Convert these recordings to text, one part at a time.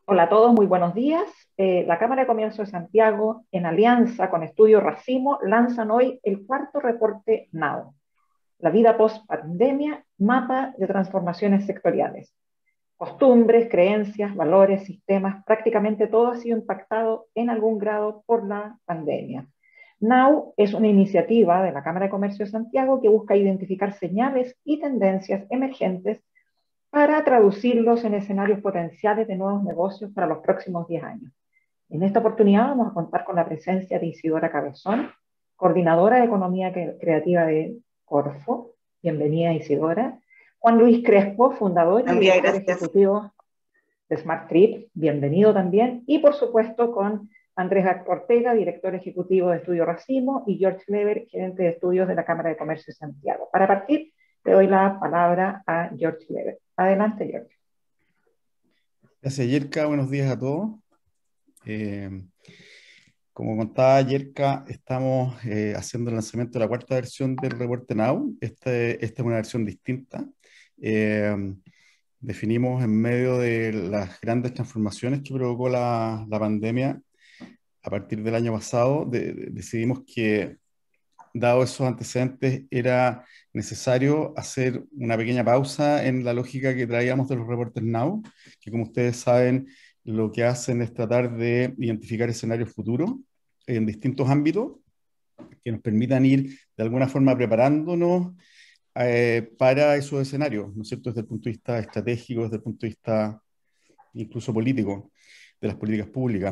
Hola a todos, muy buenos días. La Cámara de Comercio de Santiago, en alianza con Estudio Racimo, lanzan hoy el cuarto reporte NOW, la vida post-pandemia, mapa de transformaciones sectoriales. Costumbres, creencias, valores, sistemas, prácticamente todo ha sido impactado en algún grado por la pandemia. NOW es una iniciativa de la Cámara de Comercio de Santiago que busca identificar señales y tendencias emergentes para traducirlos en escenarios potenciales de nuevos negocios para los próximos 10 años. En esta oportunidad vamos a contar con la presencia de Isidora Cabezón, coordinadora de Economía Creativa de Corfo. Bienvenida, Isidora. Juan Luis Crespo, fundador y Buen día, director gracias. ejecutivo de Smart Trip. Bienvenido también. Y por supuesto con Andrés Ortega, director ejecutivo de Estudio Racimo, y George Lever, gerente de estudios de la Cámara de Comercio de Santiago. Para partir, le doy la palabra a George Lever. Adelante, George. Gracias, Yerka. Buenos días a todos. Eh, Como contaba Yerka, estamos haciendo el lanzamiento de la cuarta versión del reporte Now. Esta es una versión distinta. Eh, Definimos en medio de las grandes transformaciones que provocó la pandemia a partir del año pasado, decidimos que, dado esos antecedentes, era necesario hacer una pequeña pausa en la lógica que traíamos de los reportes Now, que, como ustedes saben, lo que hacen es tratar de identificar escenarios futuros en distintos ámbitos que nos permitan ir de alguna forma preparándonos para esos escenarios, ¿no es cierto?, desde el punto de vista estratégico, desde el punto de vista incluso político, de las políticas públicas.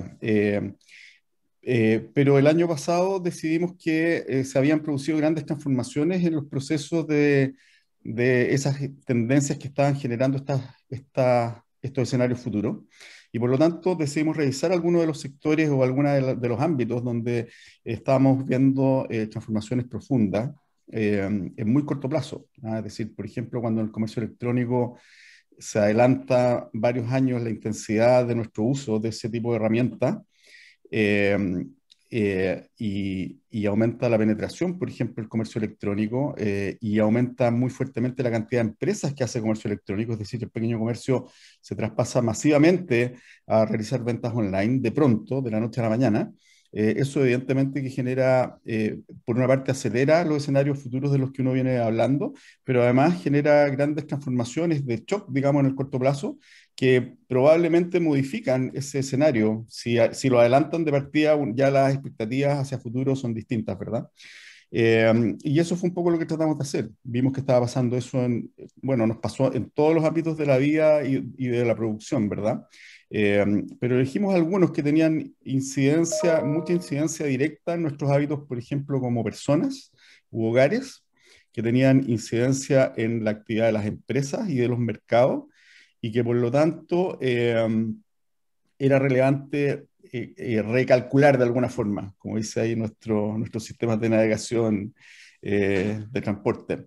Pero el año pasado decidimos que se habían producido grandes transformaciones en los procesos de esas tendencias que estaban generando estos escenarios futuros. Y por lo tanto decidimos revisar algunos de los sectores o algunos de los ámbitos donde estábamos viendo transformaciones profundas en muy corto plazo, ¿no? Es decir, por ejemplo, cuando en el comercio electrónico se adelanta varios años la intensidad de nuestro uso de ese tipo de herramientas, eh, y aumenta la penetración, por ejemplo, el comercio electrónico, y aumenta muy fuertemente la cantidad de empresas que hace comercio electrónico, es decir, el pequeño comercio se traspasa masivamente a realizar ventas online de pronto, de la noche a la mañana. Eso evidentemente que genera, por una parte acelera los escenarios futuros de los que uno viene hablando, pero además genera grandes transformaciones de shock, digamos, en el corto plazo, que probablemente modifican ese escenario. Si lo adelantan de partida, ya las expectativas hacia futuro son distintas, ¿verdad? Y eso fue un poco lo que tratamos de hacer. Vimos que estaba pasando eso bueno, nos pasó en todos los ámbitos de la vida y de la producción, ¿verdad? Pero elegimos algunos que tenían mucha incidencia directa en nuestros hábitos, por ejemplo, como personas u hogares, que tenían incidencia en la actividad de las empresas y de los mercados, y que por lo tanto era relevante recalcular de alguna forma, como dice ahí nuestros sistemas de navegación de transporte.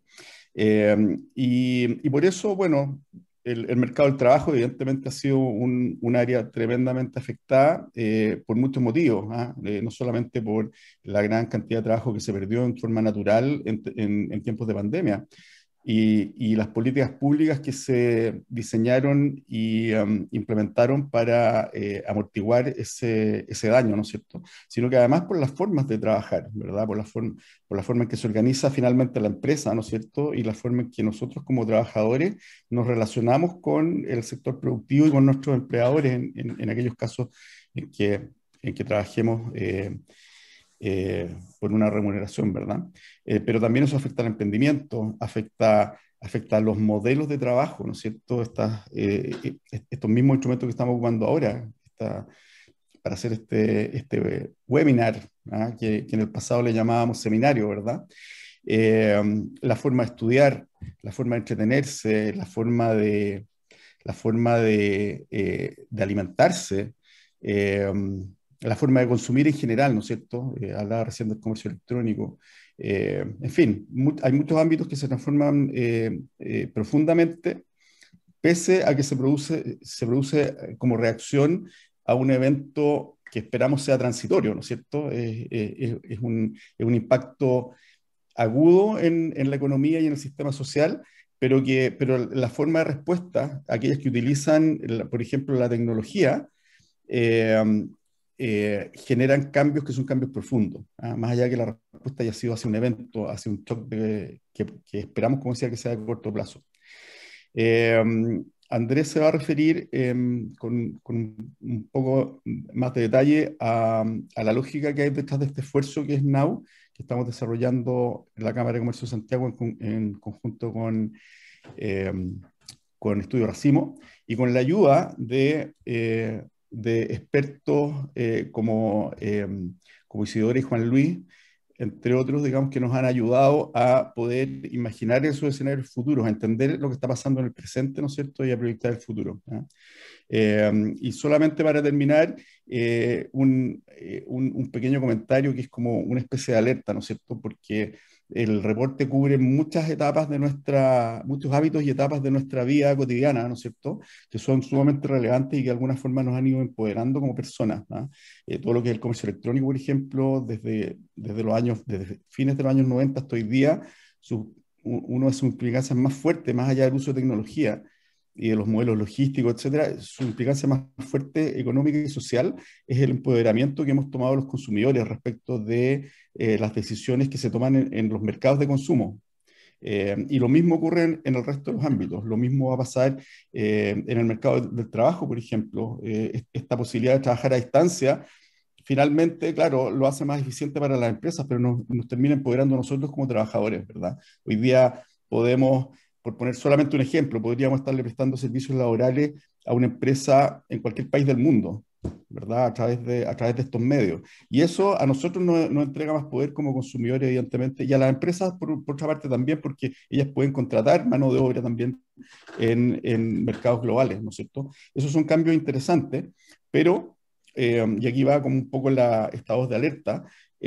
Y por eso, bueno, el mercado del trabajo evidentemente ha sido un área tremendamente afectada por muchos motivos, ¿ah? No solamente por la gran cantidad de trabajo que se perdió en forma natural en tiempos de pandemia, y las políticas públicas que se diseñaron y implementaron para amortiguar ese daño, ¿no es cierto? Sino que además por las formas de trabajar, ¿verdad? Por la forma en que se organiza finalmente la empresa, ¿no es cierto? Y la forma en que nosotros como trabajadores nos relacionamos con el sector productivo y con nuestros empleadores en aquellos casos en que trabajemos por una remuneración, ¿verdad? Pero también eso afecta al emprendimiento, afecta a los modelos de trabajo, ¿no es cierto? Estos mismos instrumentos que estamos ocupando ahora, para hacer este webinar, ¿ah? Que en el pasado le llamábamos seminario, ¿verdad? Eh, la forma de estudiar, la forma de entretenerse, la forma de alimentarse, eh, la forma de consumir en general, ¿no es cierto? Hablaba recién del comercio electrónico. En fin, hay muchos ámbitos que se transforman profundamente, pese a que se produce como reacción a un evento que esperamos sea transitorio, ¿no es cierto? Es un impacto agudo en la economía y en el sistema social, pero la forma de respuesta, aquellas que utilizan, por ejemplo, la tecnología, generan cambios que son cambios profundos, más allá de que la respuesta haya sido hacia un evento, hacia un shock que esperamos, como decía, que sea de corto plazo. Andrés se va a referir con un poco más de detalle a la lógica que hay detrás de este esfuerzo que es NOW, que estamos desarrollando en la Cámara de Comercio de Santiago en conjunto con Estudio Racimo y con la ayuda de expertos como Isidora y Juan Luis, entre otros, digamos, que nos han ayudado a poder imaginar esos escenarios futuros, a entender lo que está pasando en el presente, ¿no es cierto?, y a proyectar el futuro. Y solamente para terminar, un pequeño comentario que es como una especie de alerta, ¿no es cierto?, porque el reporte cubre muchas etapas de muchos hábitos y etapas de nuestra vida cotidiana, ¿no es cierto?, que son sumamente relevantes y que de alguna forma nos han ido empoderando como personas, ¿no? Todo lo que es el comercio electrónico, por ejemplo, desde fines de los años 90 hasta hoy día, uno de sus implicancias más fuertes, más allá del uso de tecnología y de los modelos logísticos, etcétera, su implicancia más fuerte económica y social es el empoderamiento que hemos tomado los consumidores respecto de las decisiones que se toman en los mercados de consumo. Y lo mismo ocurre en el resto de los ámbitos. Lo mismo va a pasar en el mercado del trabajo, por ejemplo. Esta posibilidad de trabajar a distancia, finalmente, claro, lo hace más eficiente para las empresas, pero nos termina empoderando a nosotros como trabajadores, ¿verdad? Hoy día podemos, por poner solamente un ejemplo, podríamos estarle prestando servicios laborales a una empresa en cualquier país del mundo, ¿verdad? A través de estos medios. Y eso a nosotros nos entrega más poder como consumidores, evidentemente, y a las empresas, por otra parte, también, porque ellas pueden contratar mano de obra también en mercados globales, ¿no es cierto? Esos son cambios interesantes, pero, y aquí va como un poco estados de alerta,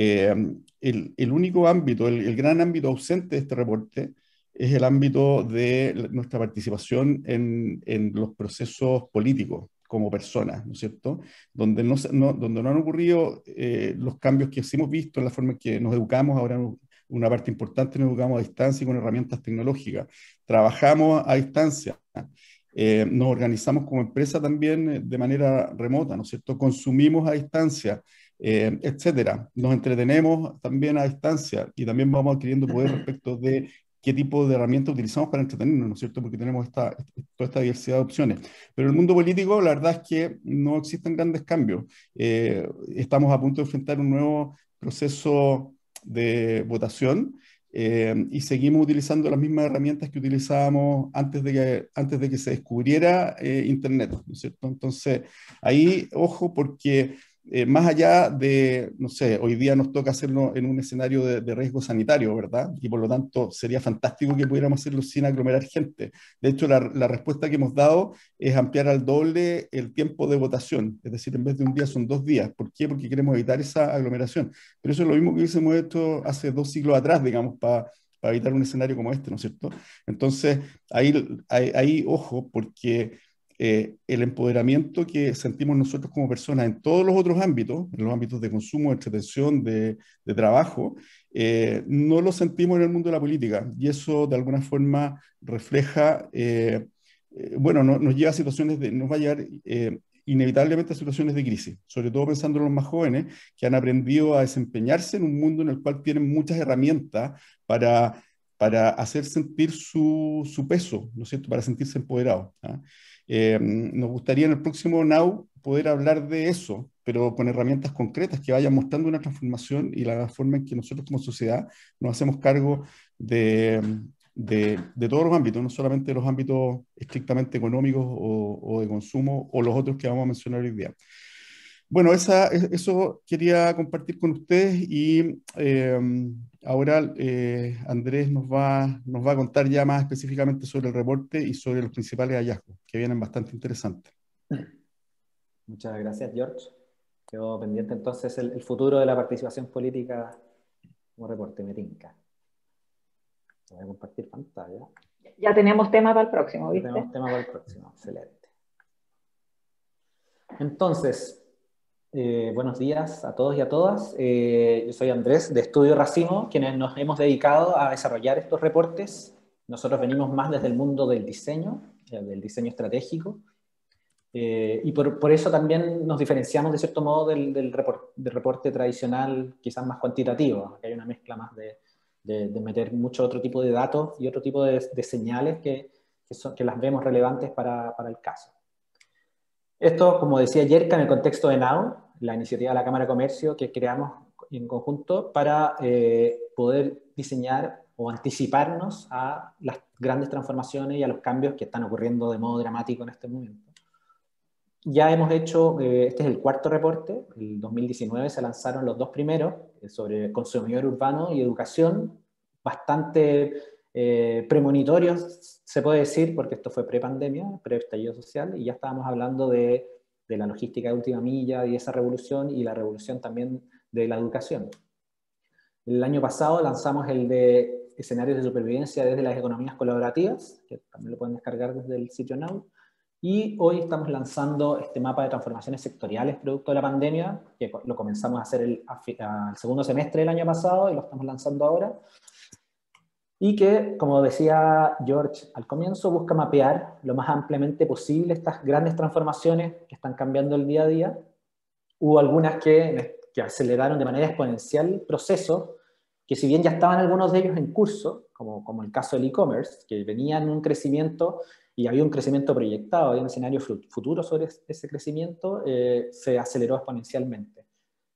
el único ámbito, el gran ámbito ausente de este reporte es el ámbito de nuestra participación en los procesos políticos como personas, ¿no es cierto? Donde donde no han ocurrido los cambios que sí hemos visto en la forma en que nos educamos, ahora una parte importante nos educamos a distancia y con herramientas tecnológicas, trabajamos a distancia, nos organizamos como empresa también de manera remota, ¿no es cierto? Consumimos a distancia, etcétera. Nos entretenemos también a distancia y también vamos adquiriendo poder respecto de qué tipo de herramientas utilizamos para entretenernos, ¿no es cierto? Porque tenemos toda esta diversidad de opciones. Pero en el mundo político, la verdad es que no existen grandes cambios. Estamos a punto de enfrentar un nuevo proceso de votación y seguimos utilizando las mismas herramientas que utilizábamos antes de que se descubriera Internet, ¿no es cierto? Entonces, ahí, ojo, porque más allá de, no sé, hoy día nos toca hacerlo en un escenario de riesgo sanitario, ¿verdad? Y por lo tanto sería fantástico que pudiéramos hacerlo sin aglomerar gente. De hecho, la respuesta que hemos dado es ampliar al doble el tiempo de votación, es decir, en vez de un día son 2 días. ¿Por qué? Porque queremos evitar esa aglomeración. Pero eso es lo mismo que hubiésemos hecho hace 2 siglos atrás, digamos, para evitar un escenario como este, ¿no es cierto? Entonces, ahí ojo, porque el empoderamiento que sentimos nosotros como personas en todos los otros ámbitos, en los ámbitos de consumo, de entretención, de trabajo, no lo sentimos en el mundo de la política. Y eso de alguna forma refleja, bueno, nos lleva a situaciones nos va a llevar inevitablemente a situaciones de crisis, sobre todo pensando en los más jóvenes que han aprendido a desempeñarse en un mundo en el cual tienen muchas herramientas para hacer sentir su peso, ¿no es cierto?, para sentirse empoderados. Nos gustaría en el próximo Now poder hablar de eso, pero con herramientas concretas que vayan mostrando una transformación y la forma en que nosotros como sociedad nos hacemos cargo de todos los ámbitos, no solamente de los ámbitos estrictamente económicos o de consumo o los otros que vamos a mencionar hoy día. Bueno, eso quería compartir con ustedes y ahora Andrés nos va a contar ya más específicamente sobre el reporte y sobre los principales hallazgos, que vienen bastante interesantes. Muchas gracias, George. Quedó pendiente entonces el futuro de la participación política como reporte, me tinca. Voy a compartir pantalla. Ya tenemos tema para el próximo, ¿viste? Ya tenemos tema para el próximo, excelente. Entonces, buenos días a todos y a todas. Yo soy Andrés, de Estudio Racimo, quienes nos hemos dedicado a desarrollar estos reportes. Nosotros venimos más desde el mundo del diseño estratégico, Y por eso también nos diferenciamos de cierto modo del reporte tradicional, quizás más cuantitativo, que hay una mezcla más de meter mucho otro tipo de datos y otro tipo de señales que las vemos relevantes para el caso. Esto, como decía Yerka, en el contexto de NOW, la iniciativa de la Cámara de Comercio que creamos en conjunto para poder diseñar o anticiparnos a las grandes transformaciones y a los cambios que están ocurriendo de modo dramático en este momento. Ya hemos hecho, este es el cuarto reporte, el 2019 se lanzaron los dos primeros, sobre consumidor urbano y educación, bastante premonitorios, se puede decir, porque esto fue pre-pandemia, pre-estallido social, y ya estábamos hablando de la logística de última milla y esa revolución, y la revolución también de la educación. El año pasado lanzamos el de escenarios de supervivencia desde las economías colaborativas, que también lo pueden descargar desde el sitio NOW. Y hoy estamos lanzando este mapa de transformaciones sectoriales producto de la pandemia, que lo comenzamos a hacer al segundo semestre del año pasado y lo estamos lanzando ahora. Y que, como decía George al comienzo, busca mapear lo más ampliamente posible estas grandes transformaciones que están cambiando el día a día. Hubo algunas que aceleraron de manera exponencial procesos, que si bien ya estaban algunos de ellos en curso, como el caso del e-commerce, que venían en un crecimiento y había un crecimiento proyectado, había un escenario futuro sobre ese crecimiento, se aceleró exponencialmente.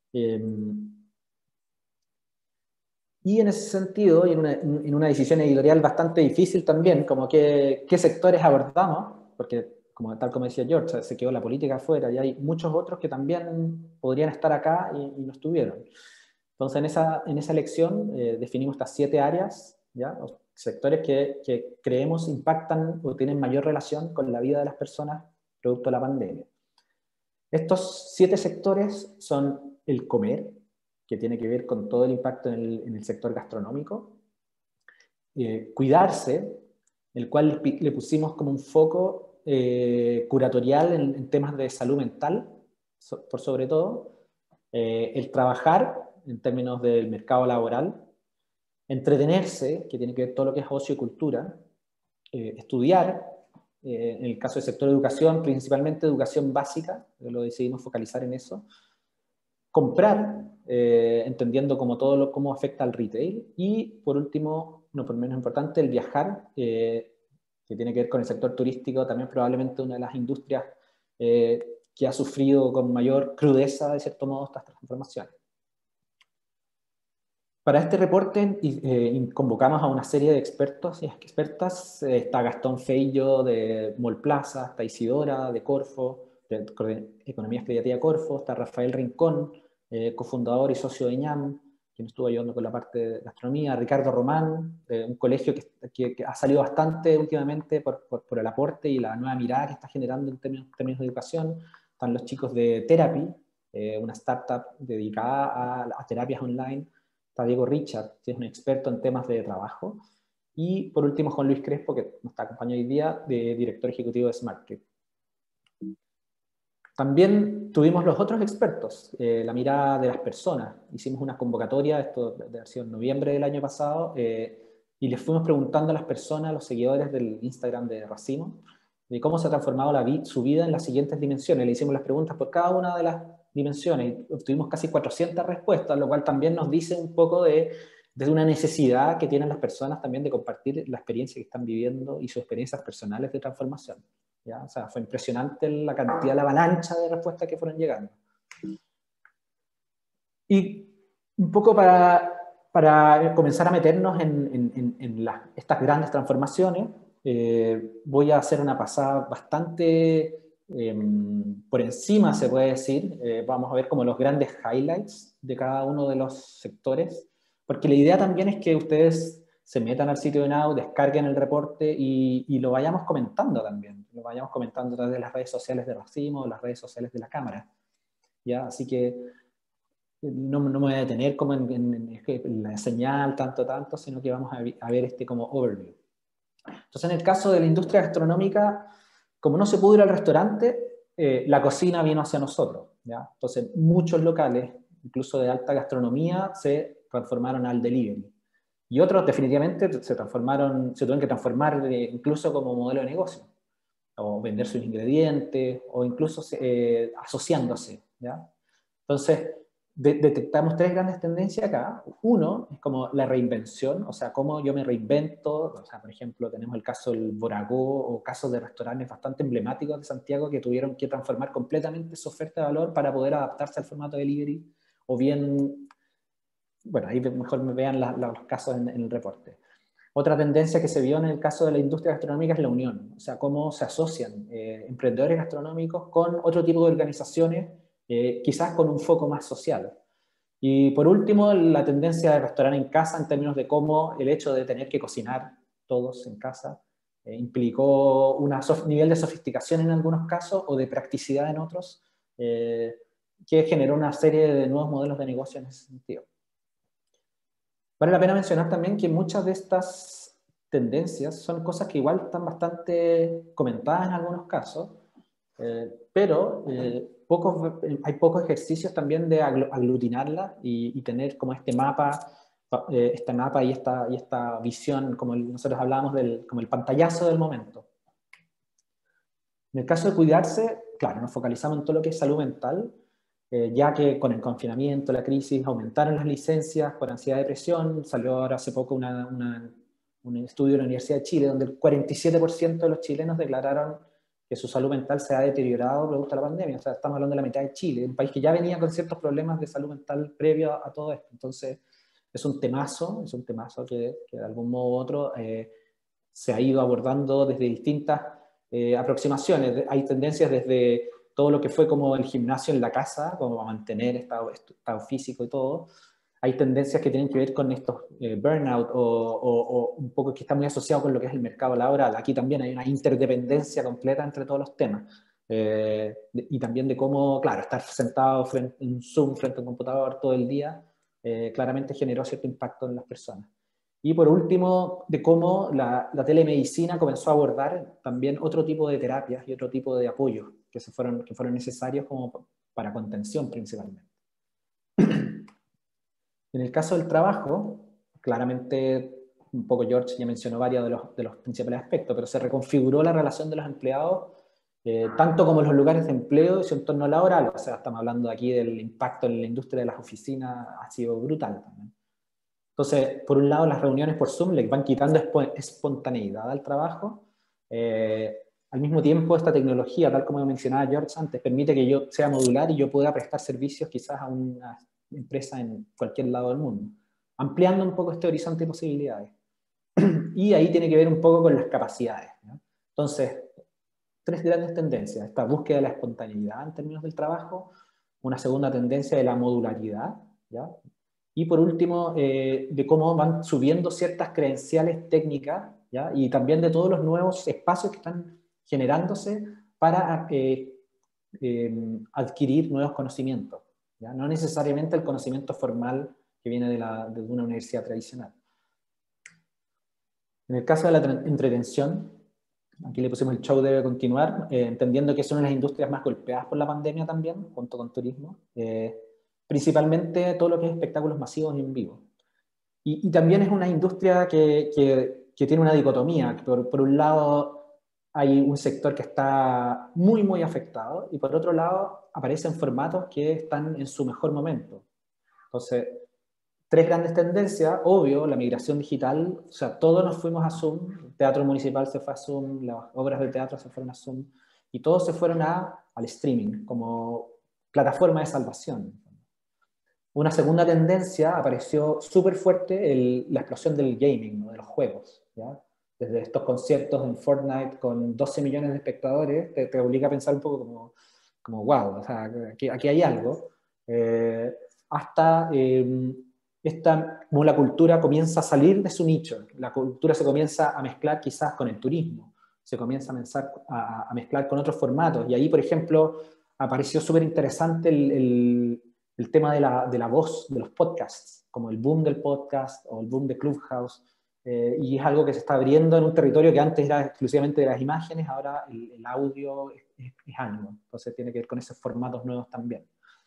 Y en ese sentido, y en una decisión editorial bastante difícil también, como qué sectores abordamos, porque tal como decía George, se quedó la política afuera, y hay muchos otros que también podrían estar acá y no estuvieron. Entonces, en esa elección definimos estas 7 áreas, ¿ya? Los sectores que creemos impactan o tienen mayor relación con la vida de las personas producto de la pandemia. Estos 7 sectores son el comer, que tiene que ver con todo el impacto en el sector gastronómico, cuidarse, el cual le pusimos como un foco curatorial en temas de salud mental, por sobre todo, el trabajar en términos del mercado laboral, entretenerse, que tiene que ver todo lo que es ocio y cultura, estudiar, en el caso del sector de educación, principalmente educación básica, lo decidimos focalizar en eso, comprar, entendiendo como cómo afecta al retail, y por último, no por menos importante, el viajar, que tiene que ver con el sector turístico, también probablemente una de las industrias que ha sufrido con mayor crudeza, de cierto modo, estas transformaciones. Para este reporte convocamos a una serie de expertos y expertas. Está Gastón Feillo de Mallplaza, está Isidora de Corfo, de Economía Expeditiva Corfo, está Rafael Rincón, cofundador y socio de ñam, quien estuvo ayudando con la parte de gastronomía, Ricardo Román, de un colegio que ha salido bastante últimamente por el aporte y la nueva mirada que está generando en términos de educación. Están los chicos de Therapy, una startup dedicada a terapias online. Está Diego Richard, que es un experto en temas de trabajo. Y por último, Juan Luis Crespo, que nos está acompañando hoy día, de director ejecutivo de SmartCube. También tuvimos los otros expertos, la mirada de las personas. Hicimos una convocatoria, esto debe haber sido en noviembre del año pasado, y les fuimos preguntando a las personas, a los seguidores del Instagram de Racimo, de cómo se ha transformado su vida en las siguientes dimensiones. Le hicimos las preguntas por cada una de las dimensiones y obtuvimos casi 400 respuestas, lo cual también nos dice un poco de una necesidad que tienen las personas también de compartir la experiencia que están viviendo y sus experiencias personales de transformación. ¿Ya? O sea, fue impresionante la cantidad, la avalancha de respuestas que fueron llegando. Y un poco para comenzar a meternos en estas grandes transformaciones, voy a hacer una pasada bastante por encima, se puede decir. Vamos a ver como los grandes highlights de cada uno de los sectores, porque la idea también es que ustedes se metan al sitio de NOW, descarguen el reporte y lo vayamos comentando también. Lo vayamos comentando a través de las redes sociales de Racimo, las redes sociales de la Cámara. ¿Ya? Así que no me voy a detener como en la señal, tanto, sino que vamos a ver como overview. Entonces, en el caso de la industria gastronómica, como no se pudo ir al restaurante, la cocina vino hacia nosotros, ¿ya? Entonces, muchos locales, incluso de alta gastronomía, se transformaron al delivery. Y otros definitivamente se tuvieron que transformar incluso como modelo de negocio. o vender sus ingredientes, o incluso asociándose, ¿ya? Entonces, detectamos tres grandes tendencias acá. Uno es como la reinvención, o sea, cómo yo me reinvento. O sea, por ejemplo, tenemos el caso del Boragó o casos de restaurantes bastante emblemáticos de Santiago que tuvieron que transformar completamente su oferta de valor para poder adaptarse al formato delivery, o bien, bueno, ahí mejor me vean los casos en el reporte. Otra tendencia que se vio en el caso de la industria gastronómica es la unión, o sea, cómo se asocian emprendedores gastronómicos con otro tipo de organizaciones, quizás con un foco más social. Y por último, la tendencia de restaurar en casa en términos de cómo el hecho de tener que cocinar todos en casa implicó un nivel de sofisticación en algunos casos o de practicidad en otros, que generó una serie de nuevos modelos de negocio en ese sentido. Vale la pena mencionar también que muchas de estas tendencias son cosas que igual están bastante comentadas en algunos casos, pero hay pocos ejercicios también de aglutinarlas y tener como este mapa y esta visión, como nosotros hablábamos como el pantallazo del momento. En el caso de cuidarse, claro, nos focalizamos en todo lo que es salud mental, ya que con el confinamiento, la crisis, aumentaron las licencias por ansiedad y depresión. Salió ahora hace poco un estudio de la Universidad de Chile donde el 47% de los chilenos declararon que su salud mental se ha deteriorado producto de la pandemia. O sea, estamos hablando de la mitad de Chile, un país que ya venía con ciertos problemas de salud mental previo a todo esto. Entonces, es un temazo que de algún modo u otro se ha ido abordando desde distintas aproximaciones. Hay tendencias desde todo lo que fue como el gimnasio en la casa, como a mantener estado físico y todo. Hay tendencias que tienen que ver con estos burnout o un poco que está muy asociado con lo que es el mercado laboral. Aquí también hay una interdependencia completa entre todos los temas. Y también de cómo, claro, estar sentado en un Zoom frente a un computador todo el día, claramente generó cierto impacto en las personas. Y por último, de cómo la telemedicina comenzó a abordar también otro tipo de terapias y otro tipo de apoyos que fueron necesarios como para contención principalmente. En el caso del trabajo, claramente, un poco George ya mencionó varios de los principales aspectos, pero se reconfiguró la relación de los empleados, tanto como los lugares de empleo y su entorno laboral. O sea, estamos hablando aquí del impacto en la industria de las oficinas, ha sido brutal también. Entonces, por un lado, las reuniones por Zoom le van quitando espontaneidad al trabajo. Al mismo tiempo, esta tecnología, tal como mencionaba George antes, permite que yo sea modular y yo pueda prestar servicios quizás a una empresa en cualquier lado del mundo, ampliando un poco este horizonte de posibilidades. Y ahí tiene que ver un poco con las capacidades, ¿no? Entonces, tres grandes tendencias: esta búsqueda de la espontaneidad en términos del trabajo, una segunda tendencia de la modularidad, ¿ya? Y por último, de cómo van subiendo ciertas credenciales técnicas, ¿ya? Y también de todos los nuevos espacios que están generándose para adquirir nuevos conocimientos, ¿ya? No necesariamente el conocimiento formal que viene de una universidad tradicional. En el caso de la entretención, aquí le pusimos el show debe continuar, entendiendo que son las industrias más golpeadas por la pandemia también, junto con turismo, principalmente todo lo que es espectáculos masivos y en vivo. Y también es una industria que tiene una dicotomía, que por un lado hay un sector que está muy, muy afectado, y por otro lado aparecen formatos que están en su mejor momento. Entonces, tres grandes tendencias: obvio, la migración digital, o sea, todos nos fuimos a Zoom, el teatro municipal se fue a Zoom, las obras de teatro se fueron a Zoom, y todos se fueron al streaming como plataforma de salvación. Una segunda tendencia apareció súper fuerte, la explosión del gaming, ¿no? De los juegos, ¿ya? Desde estos conciertos en Fortnite con 12 millones de espectadores, te obliga a pensar un poco como wow, o sea, aquí hay algo, hasta como la cultura comienza a salir de su nicho, la cultura se comienza a mezclar quizás con el turismo, se comienza a mezclar con otros formatos, y ahí, por ejemplo, apareció súper interesante el tema de la voz, de los podcasts, como el boom del podcast o el boom de Clubhouse, y es algo que se está abriendo en un territorio que antes era exclusivamente de las imágenes, ahora el audio es algo, entonces tiene que ver con esos formatos nuevos también.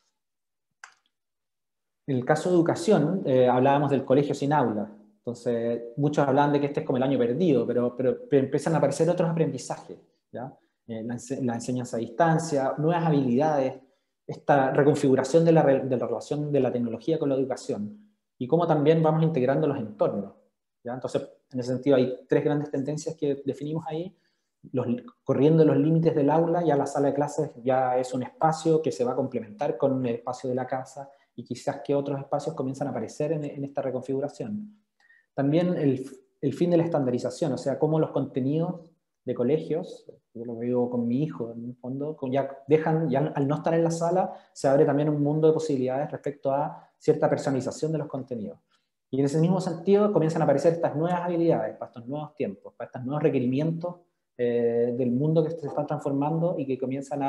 En el caso de educación, hablábamos del colegio sin aula, entonces muchos hablaban de que este es como el año perdido, pero empiezan a aparecer otros aprendizajes, ¿ya? la enseñanza a distancia, nuevas habilidades, esta reconfiguración de la relación de la tecnología con la educación, y cómo también vamos integrando los entornos, ¿ya? Entonces, en ese sentido, hay tres grandes tendencias que definimos ahí. Corriendo los límites del aula, ya la sala de clases ya es un espacio que se va a complementar con el espacio de la casa, y quizás que otros espacios comienzan a aparecer en esta reconfiguración. También el fin de la estandarización, o sea, cómo los contenidos de colegios, yo lo veo con mi hijo, en el fondo, ya al no estar en la sala, se abre también un mundo de posibilidades respecto a cierta personalización de los contenidos. Y en ese mismo sentido comienzan a aparecer estas nuevas habilidades, para estos nuevos tiempos, para estos nuevos requerimientos del mundo que se están transformando y que comienzan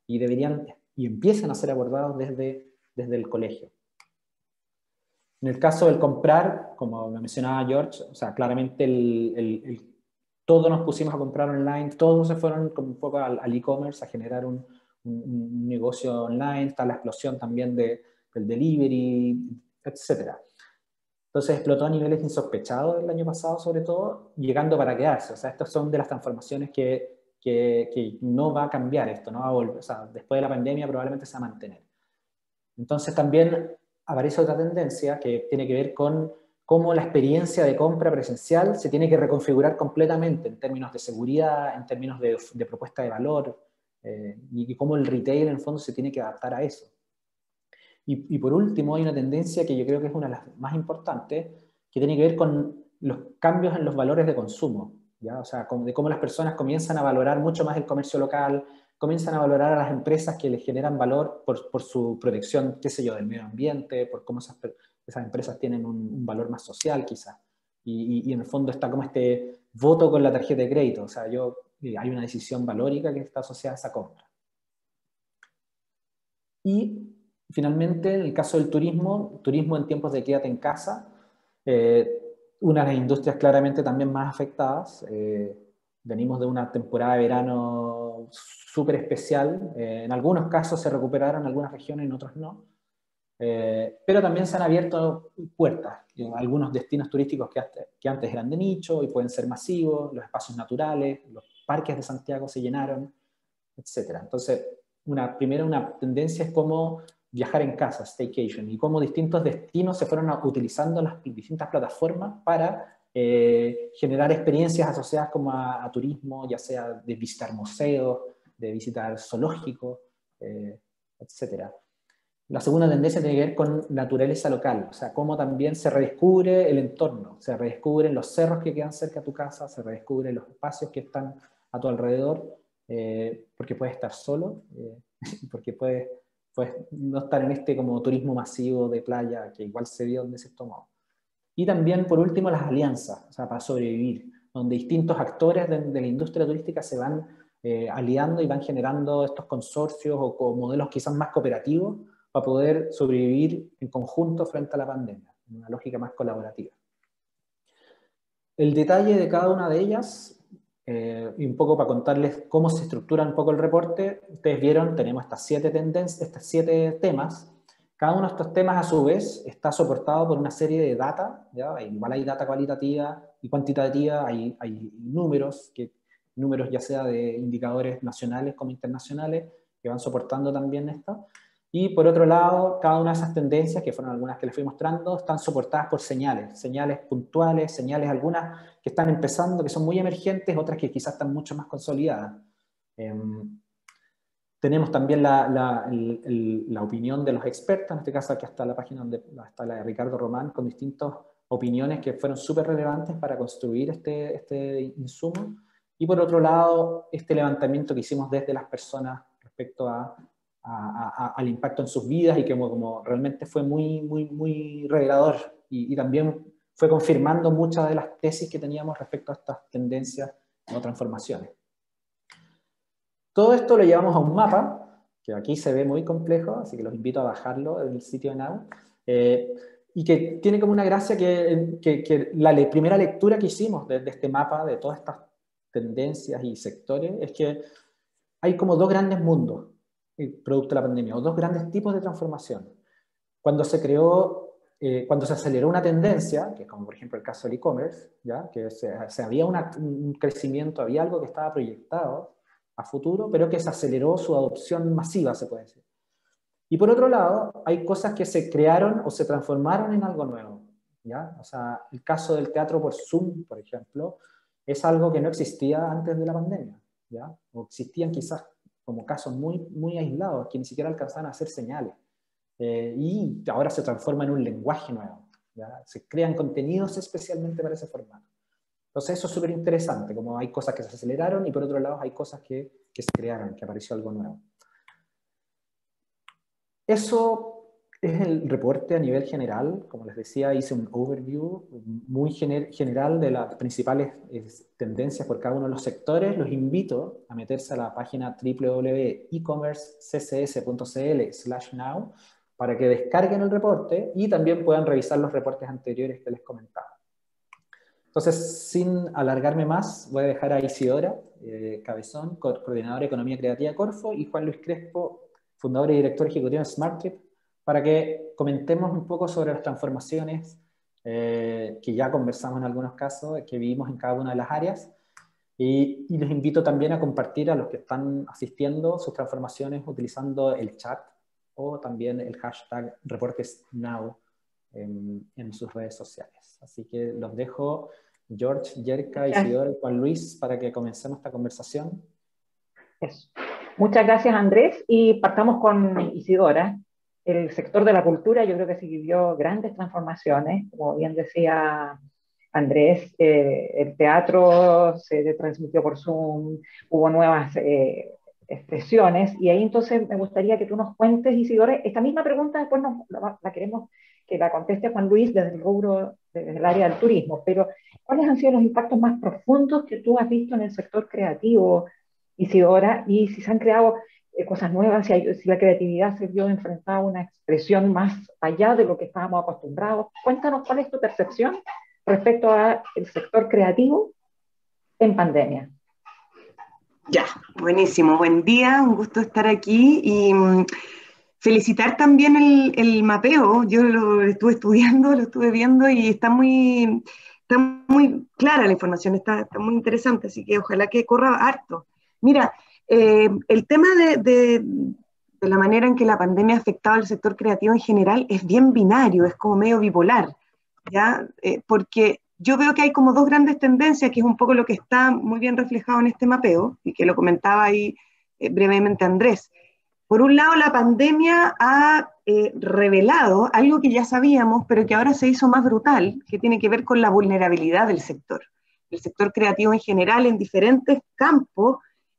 y empiezan a ser abordados desde el colegio. En el caso del comprar, como lo mencionaba George, o sea, claramente todos nos pusimos a comprar online, todos se fueron un poco al e-commerce, a generar un negocio online, está la explosión también del delivery, etc. Entonces explotó a niveles insospechados el año pasado, sobre todo, llegando para quedarse. O sea, estas son de las transformaciones que no va a cambiar esto, no va a volver. O sea, después de la pandemia probablemente se va a mantener. Entonces también aparece otra tendencia que tiene que ver con cómo la experiencia de compra presencial se tiene que reconfigurar completamente en términos de seguridad, en términos de propuesta de valor, y cómo el retail en el fondo se tiene que adaptar a eso. Y por último, hay una tendencia que yo creo que es una de las más importantes, que tiene que ver con los cambios en los valores de consumo, ¿ya? O sea, de cómo las personas comienzan a valorar mucho más el comercio local, comienzan a valorar a las empresas que les generan valor por su protección, qué sé yo, del medio ambiente, por cómo esas empresas tienen un valor más social quizás. Y en el fondo está como este voto con la tarjeta de crédito, o sea, hay una decisión valórica que está asociada a esa compra. Y finalmente, en el caso del turismo en tiempos de quédate en casa, una de las industrias claramente también más afectadas. Venimos de una temporada de verano súper especial. En algunos casos se recuperaron, en algunas regiones, en otros no. Pero también se han abierto puertas. Algunos destinos turísticos que antes eran de nicho y pueden ser masivos, los espacios naturales, los parques de Santiago se llenaron, etc. Entonces, primero una tendencia es cómo viajar en casa, staycation, y cómo distintos destinos se fueron utilizando las distintas plataformas para generar experiencias asociadas como a turismo, ya sea de visitar museos, de visitar zoológicos, etc. La segunda tendencia tiene que ver con naturaleza local, o sea, cómo también se redescubre el entorno, se redescubren los cerros que quedan cerca de tu casa, se redescubren los espacios que están a tu alrededor, porque puedes estar solo, porque puedes no estar en este como turismo masivo de playa, que igual se dio de cierto modo. Y también, por último, las alianzas, o sea, para sobrevivir, donde distintos actores de la industria turística se van aliando y van generando estos consorcios o modelos quizás más cooperativos para poder sobrevivir en conjunto frente a la pandemia, en una lógica más colaborativa. El detalle de cada una de ellas, y un poco para contarles cómo se estructura un poco el reporte, ustedes vieron, tenemos estas 7 tendencias, estos 7 temas. Cada uno de estos temas, a su vez, está soportado por una serie de data, ¿ya? Igual hay data cualitativa y cuantitativa, hay números ya sea de indicadores nacionales como internacionales, que van soportando también esto. Y por otro lado, cada una de esas tendencias, que fueron algunas que les fui mostrando, están soportadas por señales puntuales, señales algunas que están empezando, que son muy emergentes, otras que quizás están mucho más consolidadas. Tenemos también la opinión de los expertos, en este caso aquí está la página donde está la de Ricardo Román, con distintas opiniones que fueron súper relevantes para construir este insumo. Y por otro lado, este levantamiento que hicimos desde las personas respecto al impacto en sus vidas, y que como realmente fue muy revelador, y también fue confirmando muchas de las tesis que teníamos respecto a estas tendencias o transformaciones. Todo esto lo llevamos a un mapa, que aquí se ve muy complejo, así que los invito a bajarlo en el sitio de Now, y que tiene como una gracia que la primera lectura que hicimos de este mapa, de todas estas tendencias y sectores, es que hay como 2 grandes mundos producto de la pandemia, o 2 grandes tipos de transformación. Cuando se aceleró una tendencia, que es como por ejemplo el caso del e-commerce, ¿ya? Que había un crecimiento, había algo que estaba proyectado, a futuro, pero que se aceleró su adopción masiva, se puede decir. Y por otro lado, hay cosas que se crearon o se transformaron en algo nuevo, ¿ya? O sea, el caso del teatro por Zoom, por ejemplo, es algo que no existía antes de la pandemia, ¿ya? O existían quizás como casos muy, muy aislados, que ni siquiera alcanzaban a hacer señales. Y ahora se transforma en un lenguaje nuevo, ¿ya? Se crean contenidos especialmente para ese formato. Entonces eso es súper interesante, como hay cosas que se aceleraron y por otro lado hay cosas que se crearon, que apareció algo nuevo. Eso es el reporte a nivel general. Como les decía, hice un overview muy general de las principales tendencias por cada uno de los sectores. Los invito a meterse a la página www.ecommerceccs.cl/now para que descarguen el reporte y también puedan revisar los reportes anteriores que les comentaba. Entonces, sin alargarme más, voy a dejar a Isidora Cabezón, coordinadora de Economía Creativa Corfo, y Juan Luis Crespo, fundador y director ejecutivo de SmartTrip, para que comentemos un poco sobre las transformaciones que ya conversamos en algunos casos, que vivimos en cada una de las áreas, y les invito también a compartir a los que están asistiendo sus transformaciones utilizando el chat o también el hashtag ReportesNow en sus redes sociales. Así que los dejo, George, Yerka, Isidora y Juan Luis, para que comencemos esta conversación. Eso. Muchas gracias, Andrés, y partamos con Isidora. El sector de la cultura yo creo que sí vivió grandes transformaciones, como bien decía Andrés, el teatro se transmitió por Zoom, hubo nuevas expresiones, y ahí entonces me gustaría que tú nos cuentes, Isidora, esta misma pregunta después la queremos que la conteste Juan Luis desde el rubro, desde el área del turismo, pero ¿cuáles han sido los impactos más profundos que tú has visto en el sector creativo, Isidora, y si se han creado cosas nuevas, si la creatividad se vio enfrentada a una expresión más allá de lo que estábamos acostumbrados? Cuéntanos cuál es tu percepción respecto al sector creativo en pandemia. Ya, buenísimo, buen día, un gusto estar aquí y felicitar también el mapeo. Yo lo estuve estudiando, lo estuve viendo y está muy clara la información, está muy interesante, así que ojalá que corra harto. Mira, el tema de la manera en que la pandemia ha afectado al sector creativo en general es bien binario, es como medio bipolar, ¿ya? Porque yo veo que hay como dos grandes tendencias, que es un poco lo que está muy bien reflejado en este mapeo, y que lo comentaba ahí brevemente Andrés. Por un lado, la pandemia ha revelado algo que ya sabíamos, pero que ahora se hizo más brutal, que tiene que ver con la vulnerabilidad del sector. El sector creativo en general, en diferentes campos,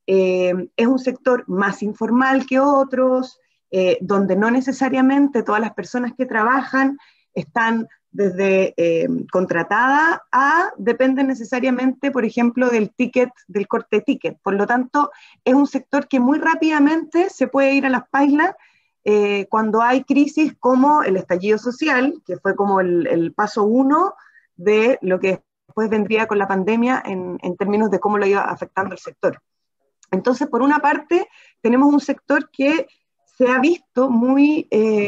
es un sector más informal que otros, donde no necesariamente todas las personas que trabajan están desde contratada a dependen necesariamente, por ejemplo, del ticket, del corte ticket. Por lo tanto, es un sector que muy rápidamente se puede ir a las pailas cuando hay crisis como el estallido social, que fue como el paso uno de lo que después vendría con la pandemia en términos de cómo lo iba afectando el sector. Entonces, por una parte, tenemos un sector que se ha visto muy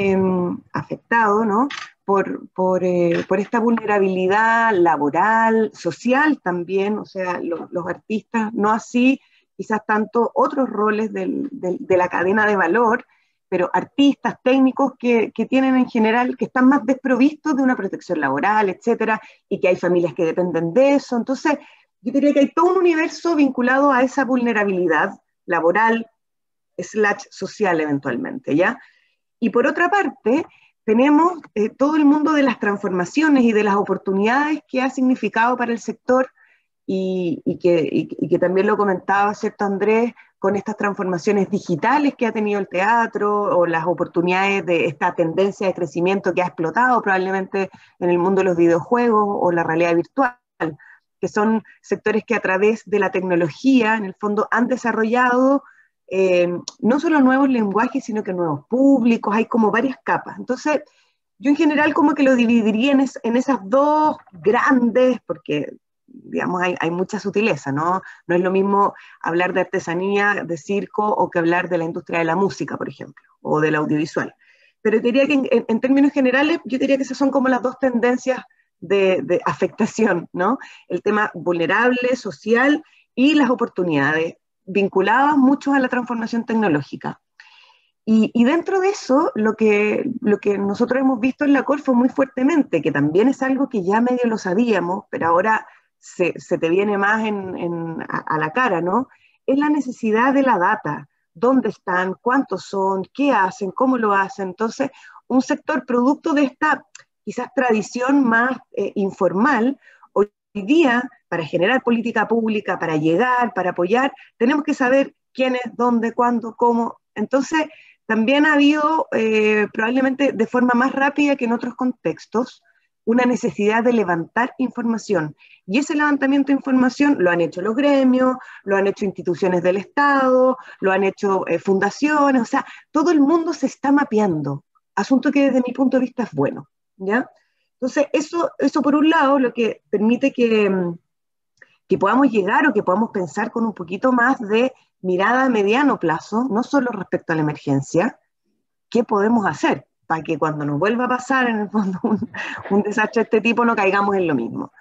afectado, ¿no?, por esta vulnerabilidad laboral, social también, o sea, los artistas, no así quizás tanto otros roles de la cadena de valor, pero artistas, técnicos que tienen en general, que están más desprovistos de una protección laboral, etcétera, y que hay familias que dependen de eso. Entonces, yo diría que hay todo un universo vinculado a esa vulnerabilidad laboral / social eventualmente, ¿ya? Y por otra parte, tenemos todo el mundo de las transformaciones y de las oportunidades que ha significado para el sector y que también lo comentaba, ¿cierto, Andrés?, con estas transformaciones digitales que ha tenido el teatro o las oportunidades de esta tendencia de crecimiento que ha explotado probablemente en el mundo de los videojuegos o la realidad virtual, que son sectores que a través de la tecnología, en el fondo, han desarrollado no solo nuevos lenguajes, sino que nuevos públicos, hay como varias capas. Entonces, yo en general como que lo dividiría en esas dos grandes, porque, digamos, hay mucha sutileza, ¿no? No es lo mismo hablar de artesanía, de circo, o que hablar de la industria de la música, por ejemplo, o del audiovisual. Pero diría que en términos generales, yo diría que esas son como las dos tendencias de afectación, ¿no? El tema vulnerable, social, y las oportunidades vinculadas muchos a la transformación tecnológica. Y dentro de eso, lo que nosotros hemos visto en la Corfo muy fuertemente, que también es algo que ya medio lo sabíamos, pero ahora se te viene más a la cara, ¿no? Es la necesidad de la data. ¿Dónde están? ¿Cuántos son? ¿Qué hacen? ¿Cómo lo hacen? Entonces, un sector producto de esta quizás tradición más informal, hoy día, para generar política pública, para llegar, para apoyar, tenemos que saber quién es, dónde, cuándo, cómo. Entonces, también ha habido, probablemente de forma más rápida que en otros contextos, una necesidad de levantar información. Y ese levantamiento de información lo han hecho los gremios, lo han hecho instituciones del Estado, lo han hecho fundaciones, o sea, todo el mundo se está mapeando. Asunto que desde mi punto de vista es bueno, ¿ya? Entonces, eso por un lado, lo que permite que podamos llegar o que podamos pensar con un poquito más de mirada a mediano plazo, no solo respecto a la emergencia, qué podemos hacer para que cuando nos vuelva a pasar en el fondo un desastre de este tipo no caigamos en lo mismo.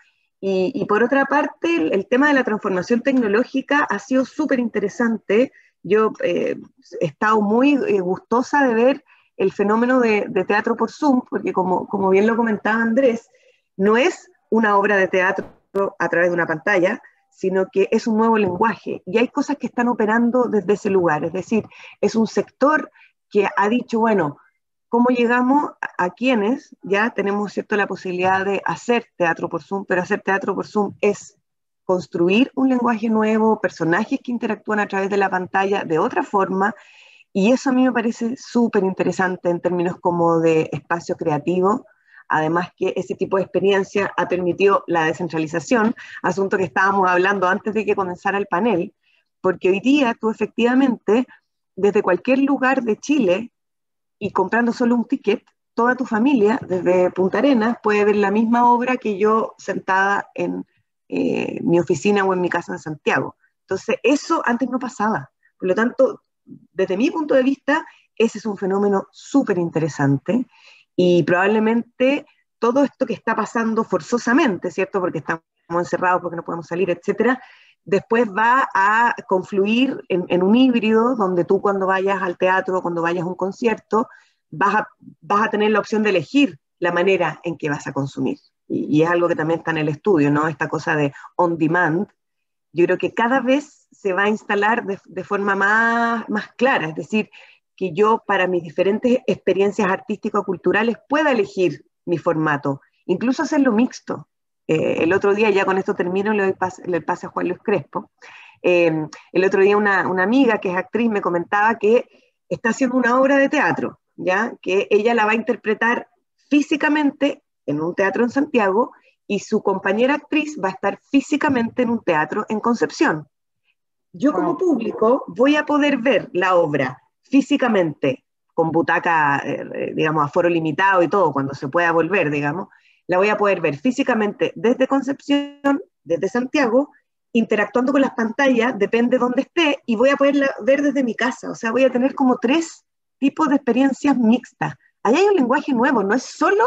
Y por otra parte, el tema de la transformación tecnológica ha sido súper interesante. Yo he estado muy gustosa de ver el fenómeno de teatro por Zoom, porque como bien lo comentaba Andrés, no es una obra de teatro a través de una pantalla, sino que es un nuevo lenguaje y hay cosas que están operando desde ese lugar, es decir, es un sector que ha dicho, bueno, ¿cómo llegamos a quienes ya tenemos, cierto, la posibilidad de hacer teatro por Zoom? Pero hacer teatro por Zoom es construir un lenguaje nuevo, personajes que interactúan a través de la pantalla de otra forma, y eso a mí me parece súper interesante en términos como de espacio creativo. Además que ese tipo de experiencia ha permitido la descentralización, asunto que estábamos hablando antes de que comenzara el panel, porque hoy día tú efectivamente, desde cualquier lugar de Chile y comprando solo un ticket, toda tu familia, desde Punta Arenas, puede ver la misma obra que yo sentada en mi oficina o en mi casa en Santiago. Entonces, eso antes no pasaba. Por lo tanto, desde mi punto de vista, ese es un fenómeno súper interesante y probablemente todo esto que está pasando forzosamente, ¿cierto? Porque estamos encerrados, porque no podemos salir, etcétera, después va a confluir en un híbrido donde tú cuando vayas al teatro, cuando vayas a un concierto, vas a tener la opción de elegir la manera en que vas a consumir. Y es algo que también está en el estudio, ¿no? Esta cosa de on demand, yo creo que cada vez se va a instalar de forma más clara, es decir, que yo para mis diferentes experiencias artístico-culturales pueda elegir mi formato, incluso hacerlo mixto. El otro día, ya con esto termino, le pase a Juan Luis Crespo. El otro día una amiga que es actriz me comentaba que está haciendo una obra de teatro, ¿ya? Que ella la va a interpretar físicamente en un teatro en Santiago y su compañera actriz va a estar físicamente en un teatro en Concepción. Yo como público voy a poder ver la obra físicamente, con butaca, digamos, aforo limitado y todo, cuando se pueda volver, digamos, la voy a poder ver físicamente desde Concepción, desde Santiago, interactuando con las pantallas, depende de dónde esté, y voy a poderla ver desde mi casa. O sea, voy a tener como 3 tipos de experiencias mixtas. Ahí hay un lenguaje nuevo, no es solo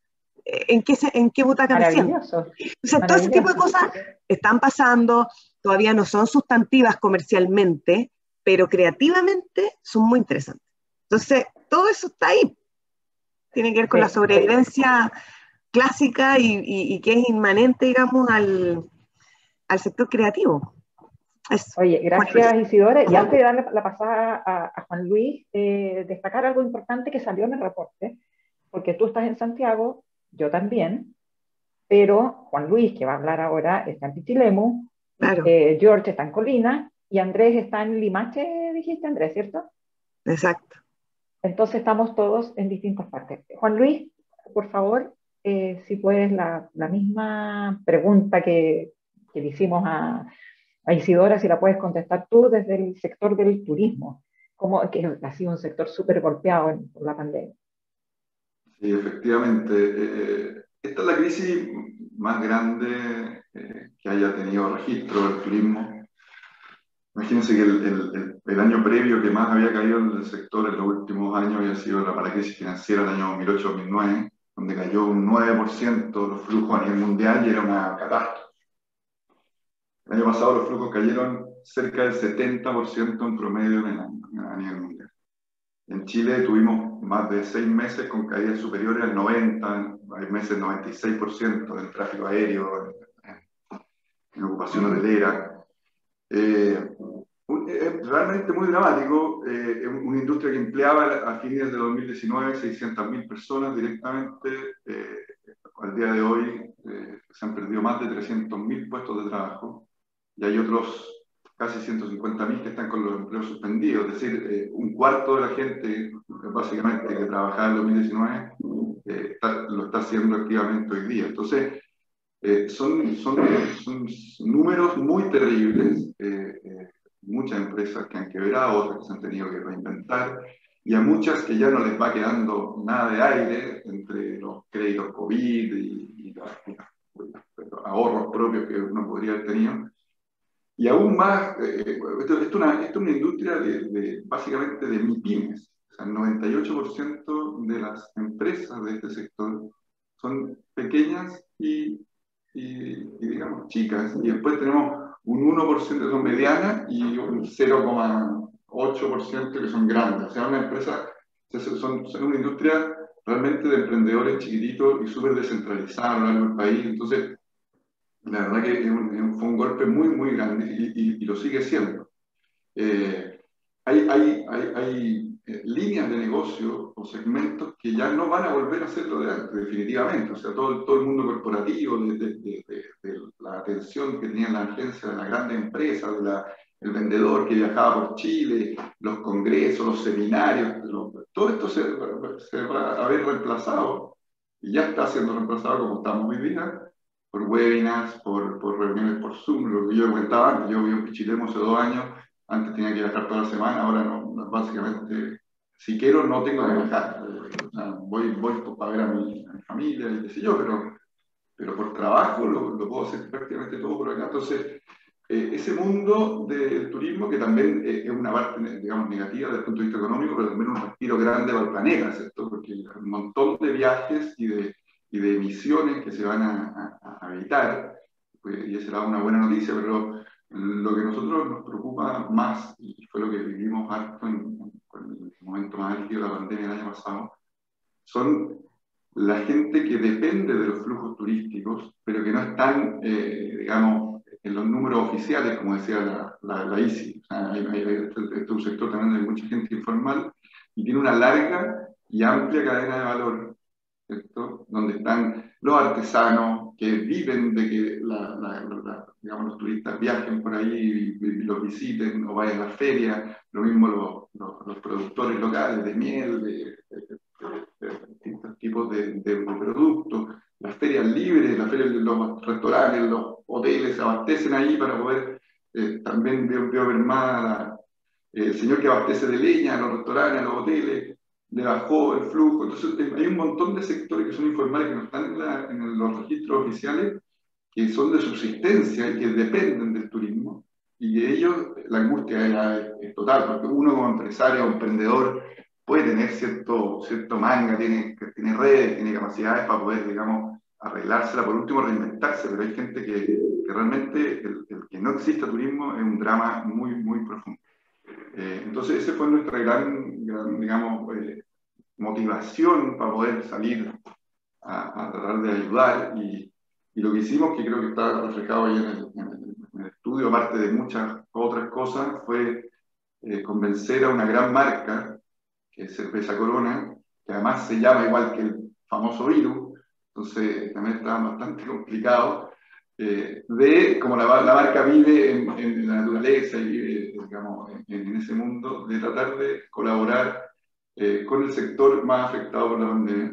en qué butaca me siento. Entonces, todo ese tipo de cosas están pasando, todavía no son sustantivas comercialmente, pero creativamente son muy interesantes. Entonces, todo eso está ahí. Tiene que ver con la sobrevivencia clásica y que es inmanente, digamos, al sector creativo. Eso. Oye, gracias Isidora. Y antes de darle la pasada a Juan Luis, destacar algo importante que salió en el reporte, porque tú estás en Santiago, yo también, pero Juan Luis, que va a hablar ahora, está en Pichilemu, claro. George está en Colina y Andrés está en Limache, dijiste Andrés, ¿cierto? Exacto. Entonces estamos todos en distintas partes. Juan Luis, por favor, si puedes la misma pregunta que le hicimos a Isidora, si la puedes contestar tú desde el sector del turismo, como que ha sido un sector súper golpeado por la pandemia. Sí, efectivamente. Esta es la crisis más grande que haya tenido registro del turismo. Imagínense que el año previo que más había caído en el sector en los últimos años había sido la crisis financiera del año 2008-2009, donde cayó un 9% los flujos a nivel mundial y era una catástrofe. El año pasado los flujos cayeron cerca del 70% en promedio a nivel mundial. En Chile tuvimos más de 6 meses con caídas superiores al 90%, hay meses 96% del tráfico aéreo, en ocupación hotelera. Es realmente muy dramático. Una industria que empleaba a fines de 2019 600.000 personas directamente. Al día de hoy se han perdido más de 300.000 puestos de trabajo y hay otros casi 150.000 que están con los empleos suspendidos. Es decir, un cuarto de la gente, básicamente, que trabajaba en 2019, lo está haciendo activamente hoy día. Entonces, son números muy terribles. Muchas empresas que han quebrado, otras que se han tenido que reinventar, y a muchas que ya no les va quedando nada de aire entre los créditos COVID y los ahorros propios que uno podría haber tenido. Y aún más, esto es una industria básicamente de MIPYMES. O sea, el 98% de las empresas de este sector son pequeñas y digamos chicas, y después tenemos un 1% que son medianas y un 0,8% que son grandes. O sea, una empresa, son una industria realmente de emprendedores chiquititos y súper descentralizada a lo largo del país. Entonces, la verdad que fue un golpe muy, muy grande y lo sigue siendo. Hay líneas de negocio o segmentos que ya no van a volver a ser lo de antes, definitivamente. O sea, todo el mundo corporativo, de la atención que tenían la agencia de la grande empresa, el vendedor que viajaba por Chile, los congresos, los seminarios, todo esto se va a ver reemplazado y ya está siendo reemplazado como estamos hoy día por webinars, por reuniones por Zoom. Lo que yo comentaba antes, yo vivo en Pichilemu hace 2 años, antes tenía que viajar toda la semana, ahora no, básicamente, si quiero no tengo que viajar. O sea, voy para ver a mi familia y qué sé yo, pero por trabajo lo puedo hacer prácticamente todo por acá. Entonces, ese mundo del turismo, que también es una parte, digamos, negativa desde el punto de vista económico, pero también un respiro grande para el planeta, ¿cierto? Porque hay un montón de viajes y de emisiones que se van a evitar, pues, y esa era una buena noticia, pero lo que a nosotros nos preocupa más, y fue lo que vivimos harto en el momento más álgido de la pandemia el año pasado, son la gente que depende de los flujos turísticos, pero que no están, digamos, en los números oficiales, como decía la ICI. O sea, este es un sector también de mucha gente informal y tiene una larga y amplia cadena de valor, ¿cierto? Donde están los artesanos que viven de que digamos, los turistas viajen por ahí y los visiten o vayan a la feria, lo mismo los productores locales de miel, de distintos tipos de productos, las ferias libres, las ferias de los restaurantes, los hoteles se abastecen ahí para poder, también veo ver más el señor que abastece de leña a los restaurantes, a los hoteles, le bajó el flujo. Entonces hay un montón de sectores que son informales, que no están en los registros oficiales, que son de subsistencia y que dependen del turismo, y que ellos, la angustia es total, porque uno como empresario o emprendedor puede tener cierto manga, tiene redes, tiene capacidades para poder, digamos, arreglársela, por último reinventarse, pero hay gente que realmente el que no exista turismo es un drama muy, muy profundo. Entonces esa fue nuestra gran digamos, motivación para poder salir a tratar de ayudar, y lo que hicimos, que creo que está reflejado ahí en el estudio, aparte de muchas otras cosas, fue convencer a una gran marca, que es Cerveza Corona, que además se llama igual que el famoso virus, entonces también estaba bastante complicado, como la marca vive en la naturaleza y vive, digamos, en ese mundo, de tratar de colaborar con el sector más afectado por la pandemia.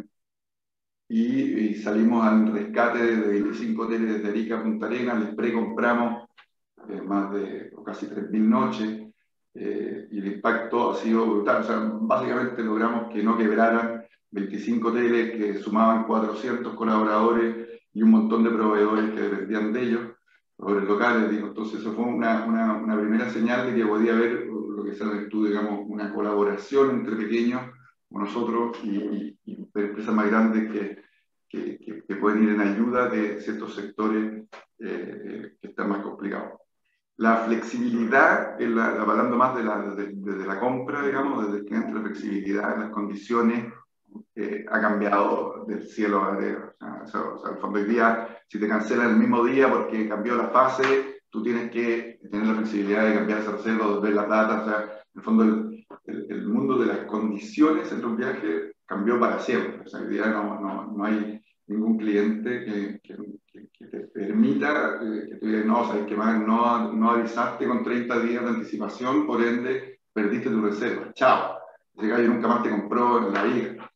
Y salimos al rescate de 25 hoteles desde Arica a Punta Arenas, les precompramos más de casi 3.000 noches, y el impacto ha sido brutal. O sea, básicamente logramos que no quebraran 25 hoteles que sumaban 400 colaboradores y un montón de proveedores que dependían de ellos, proveedores locales, digo. Entonces eso fue una primera señal de que podía haber lo que sea en el estudio, digamos, una colaboración entre pequeños como nosotros y empresas más grandes que pueden ir en ayuda de ciertos sectores que están más complicados. la flexibilidad, hablando más de la compra, digamos, desde el cliente, la flexibilidad en las condiciones ha cambiado del cielo a la tierra. O sea, al fondo, hoy día, si te cancelan el mismo día porque cambió la fase, tú tienes que tener la flexibilidad de cambiar esa reserva, de ver la plata. O sea, en el fondo, el mundo de las condiciones en los viajes cambió para siempre. O sea, hoy día no hay ningún cliente que te permita que tú digas, no, sabes que más, no avisaste con 30 días de anticipación, por ende, perdiste tu reserva. Chao. Ese gallo nunca más te compró en la vida.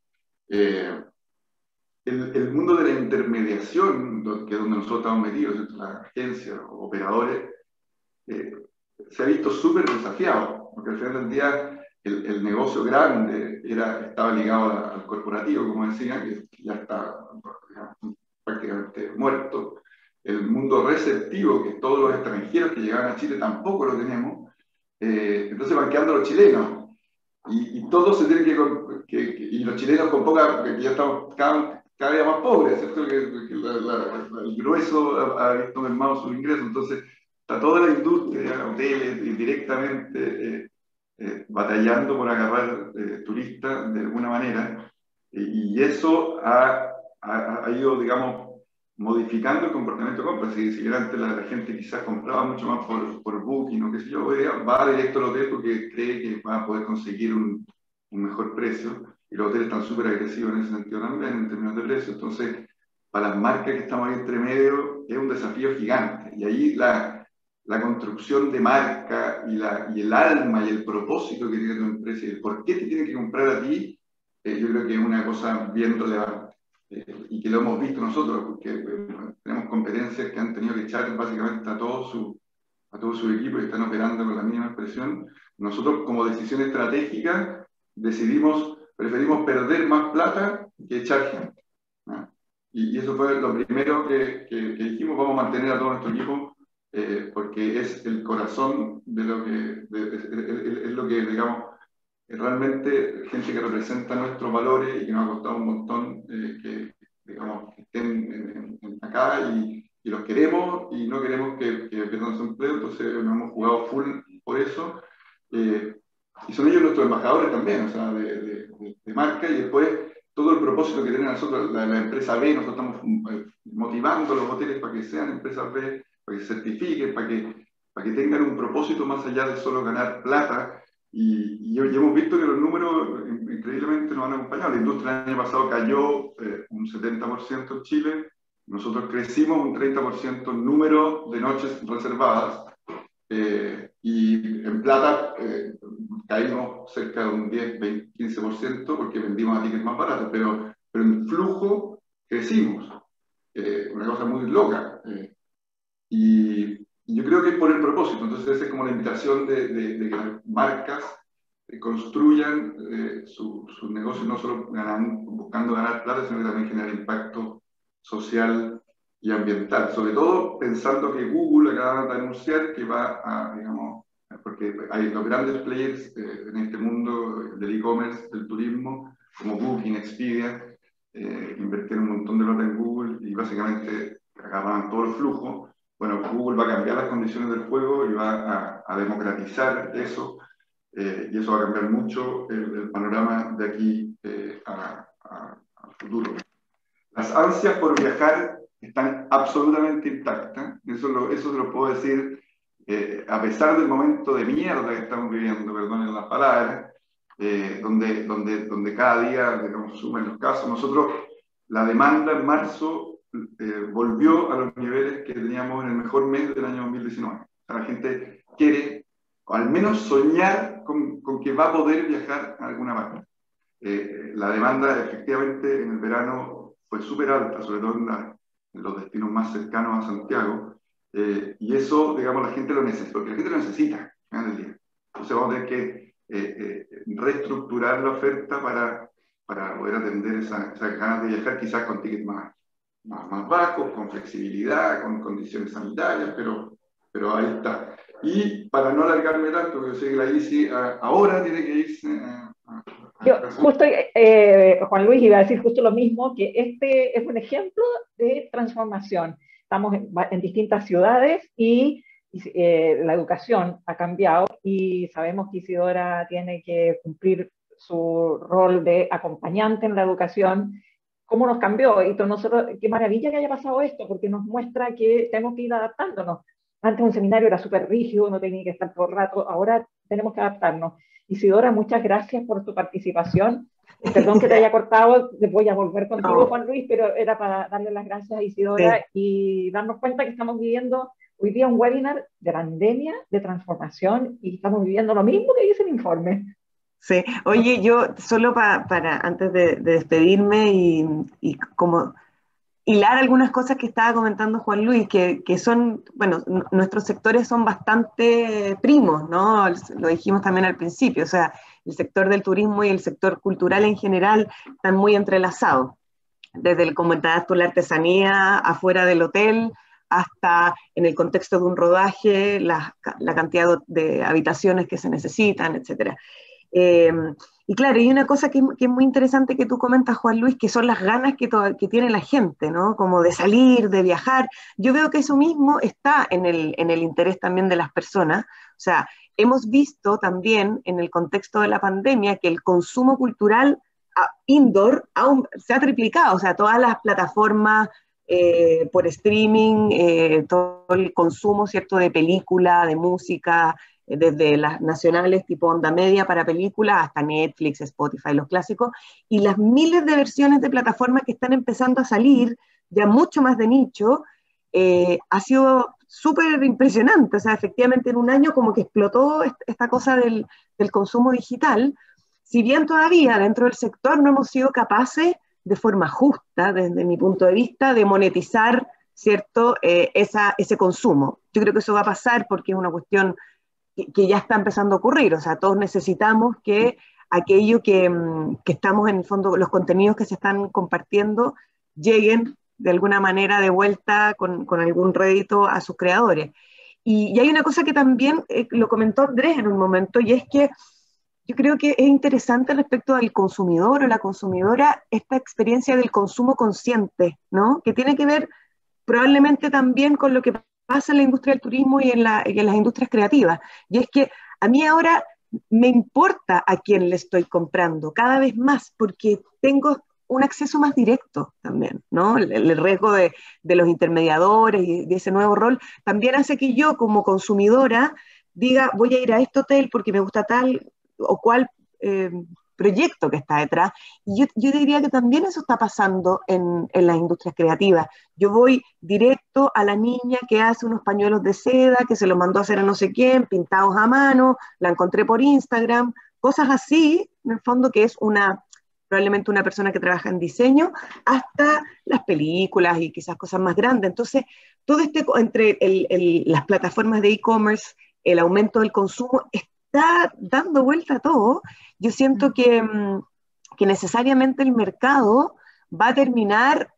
El mundo de la intermediación, que es donde nosotros estamos metidos, las agencias, los operadores, se ha visto súper desafiado, porque al final del día el negocio grande estaba ligado al corporativo, como decía, que ya está, digamos, prácticamente muerto. El mundo receptivo, que todos los extranjeros que llegaban a Chile tampoco lo tenemos, entonces van quedando los chilenos. Y todos se tienen y los chilenos con poca, que ya estamos cada día más pobres, ¿cierto? Que el grueso ha visto mermado sus ingresos, entonces está toda la industria, hoteles, directamente batallando por agarrar turistas de alguna manera, y eso ha ido, digamos, modificando el comportamiento de compra. Si antes la gente quizás compraba mucho más por Booking o qué sé yo, hoy día va directo al hotel porque cree que va a poder conseguir un mejor precio, y los hoteles están súper agresivos en ese sentido también, en términos de precio. Entonces, para las marcas que estamos ahí entre medio, es un desafío gigante, y ahí la construcción de marca y el alma y el propósito que tiene tu empresa y el por qué te tienen que comprar a ti, yo creo que es una cosa bien relevante. Y que lo hemos visto nosotros, porque tenemos competencias que han tenido que echar básicamente a todo su equipo y están operando con la mínima expresión. Nosotros, como decisión estratégica, preferimos perder más plata que echar gente, ¿no? Y eso fue lo primero que dijimos: vamos a mantener a todo nuestro equipo, porque es el corazón de lo que, es lo que, digamos, realmente gente que representa nuestros valores y que nos ha costado un montón que, digamos, que estén acá, y los queremos y no queremos que pierdan su empleo. Entonces nos hemos jugado full por eso, y son ellos nuestros embajadores también, o sea, de marca. Y después todo el propósito que tienen nosotros, la empresa B, nosotros estamos motivando a los hoteles para que sean empresas B, para que se certifiquen, para que tengan un propósito más allá de solo ganar plata. Y hemos visto que los números increíblemente nos han acompañado. La industria el año pasado cayó un 70% en Chile. Nosotros crecimos un 30% en número de noches reservadas, y en plata caímos cerca de un 10, 20, 15% porque vendimos a tickets más baratos, pero en flujo crecimos, una cosa muy loca. Y yo creo que es por el propósito. Entonces esa es como la invitación de que las marcas construyan sus negocios no solo buscando ganar plata, sino que también generar impacto social y ambiental. Sobre todo pensando que Google acaba de anunciar que va a, digamos, porque hay los grandes players en este mundo del e-commerce, del turismo, como Booking, Expedia, invirtieron un montón de plata en Google y básicamente agarraban todo el flujo. Bueno, Google va a cambiar las condiciones del juego y va a democratizar eso, y eso va a cambiar mucho el panorama de aquí al futuro. Las ansias por viajar están absolutamente intactas, eso se lo puedo decir, a pesar del momento de mierda que estamos viviendo, perdonen las palabras, donde cada día, digamos, suman los casos. Nosotros, la demanda en marzo volvió a los niveles que teníamos en el mejor mes del año 2019. O sea, la gente quiere, o al menos soñar con que va a poder viajar a alguna parte. La demanda efectivamente en el verano fue súper alta, sobre todo en los destinos más cercanos a Santiago, y eso, digamos, la gente lo necesita, porque la gente lo necesita al final del día. Entonces vamos a tener que reestructurar la oferta para poder atender esas ganas de viajar, quizás con tickets más bajos, con flexibilidad, con condiciones sanitarias, pero ahí está. Y para no alargarme tanto, porque yo sé que la ICI ahora tiene que irse Yo justo, Juan Luis, iba a decir justo lo mismo, que este es un ejemplo de transformación. Estamos en distintas ciudades y la educación ha cambiado y sabemos que Isidora tiene que cumplir su rol de acompañante en la educación. ¿Cómo nos cambió? Y nosotros, qué maravilla que haya pasado esto, porque nos muestra que tenemos que ir adaptándonos. Antes un seminario era súper rígido, no tenía que estar todo el rato, ahora tenemos que adaptarnos. Isidora, muchas gracias por tu participación. Perdón que te haya cortado, voy a volver contigo, Juan Luis, pero era para darle las gracias a Isidora y darnos cuenta que estamos viviendo hoy día un webinar de pandemia, de transformación, y estamos viviendo lo mismo que dice el informe. Sí, oye, yo solo para antes de despedirme y como hilar algunas cosas que estaba comentando Juan Luis, que son, bueno, nuestros sectores son bastante primos, ¿no? Lo dijimos también al principio, o sea, el sector del turismo y el sector cultural en general están muy entrelazados, desde el comentabas tú, la artesanía afuera del hotel, hasta en el contexto de un rodaje, la cantidad de habitaciones que se necesitan, etcétera. Eh, y claro, hay una cosa que es muy interesante que tú comentas, Juan Luis, que son las ganas que tiene la gente, ¿no? Como de salir, de viajar. Yo veo que eso mismo está en el interés también de las personas. O sea, hemos visto también en el contexto de la pandemia que el consumo cultural indoor se ha triplicado. O sea, todas las plataformas por streaming, todo el consumo, ¿cierto?, de película, de música, desde las nacionales tipo onda media para películas hasta Netflix, Spotify, los clásicos, y las miles de versiones de plataformas que están empezando a salir, ya mucho más de nicho, ha sido súper impresionante. O sea, efectivamente en un año como que explotó esta cosa del consumo digital, si bien todavía dentro del sector no hemos sido capaces de forma justa, desde mi punto de vista, de monetizar, ¿cierto?, ese consumo. Yo creo que eso va a pasar porque es una cuestión que ya está empezando a ocurrir. O sea, todos necesitamos que aquello que estamos en el fondo, los contenidos que se están compartiendo, lleguen de alguna manera de vuelta con algún rédito a sus creadores. Y hay una cosa que también lo comentó Andrés en un momento, y es que yo creo que es interesante respecto al consumidor o la consumidora esta experiencia del consumo consciente, ¿no? Que tiene que ver probablemente también con lo que pasa en la industria del turismo y en las industrias creativas. Y es que a mí ahora me importa a quién le estoy comprando cada vez más porque tengo un acceso más directo también, ¿no? El riesgo de los intermediadores y de ese nuevo rol también hace que yo como consumidora diga, voy a ir a este hotel porque me gusta tal o cual proyecto que está detrás. Y yo diría que también eso está pasando en las industrias creativas. Yo voy directo a la niña que hace unos pañuelos de seda, que se los mandó a hacer a no sé quién, pintados a mano, la encontré por Instagram, cosas así, en el fondo, que es probablemente una persona que trabaja en diseño, hasta las películas y quizás cosas más grandes. Entonces, todo entre las plataformas de e-commerce, el aumento del consumo, está dando vuelta a todo. Yo siento que necesariamente el mercado va a terminar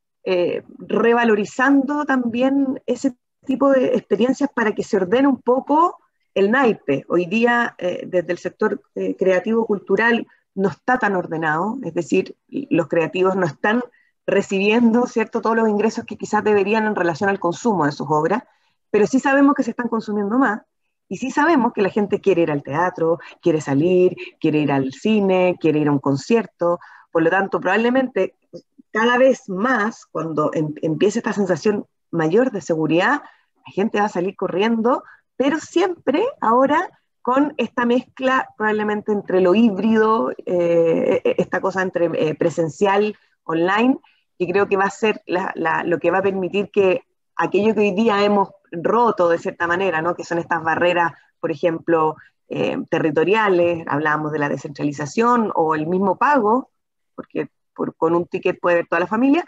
revalorizando también ese tipo de experiencias para que se ordene un poco el naipe. Hoy día, desde el sector creativo cultural, no está tan ordenado, es decir, los creativos no están recibiendo, ¿cierto?, todos los ingresos que quizás deberían en relación al consumo de sus obras, pero sí sabemos que se están consumiendo más. Y sí sabemos que la gente quiere ir al teatro, quiere salir, quiere ir al cine, quiere ir a un concierto. Por lo tanto, probablemente cada vez más, cuando empiece esta sensación mayor de seguridad, la gente va a salir corriendo, pero siempre ahora con esta mezcla probablemente entre lo híbrido, esta cosa entre presencial, online, que creo que va a ser lo que va a permitir que aquello que hoy día hemos roto de cierta manera, ¿no?, que son estas barreras, por ejemplo, territoriales, hablábamos de la descentralización o el mismo pago, porque con un ticket puede ver toda la familia,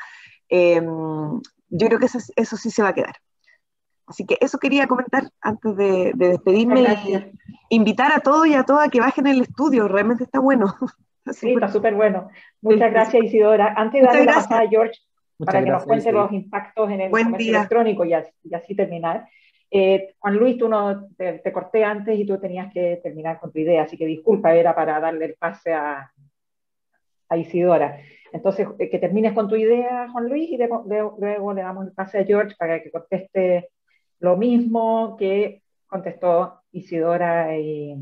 yo creo que eso sí se va a quedar. Así que eso quería comentar antes de despedirme y invitar a todos y a todas a que bajen el estudio, realmente está bueno. Sí, está súper bueno. Muchas gracias, Isidora. Antes de darle la pasada a George para que nos cuente los impactos en el comercio electrónico y así terminar. Juan Luis, tú te corté antes y tú tenías que terminar con tu idea, así que disculpa, era para darle el pase a Isidora. Entonces, que termines con tu idea, Juan Luis, y luego le damos el pase a George para que conteste lo mismo que contestó Isidora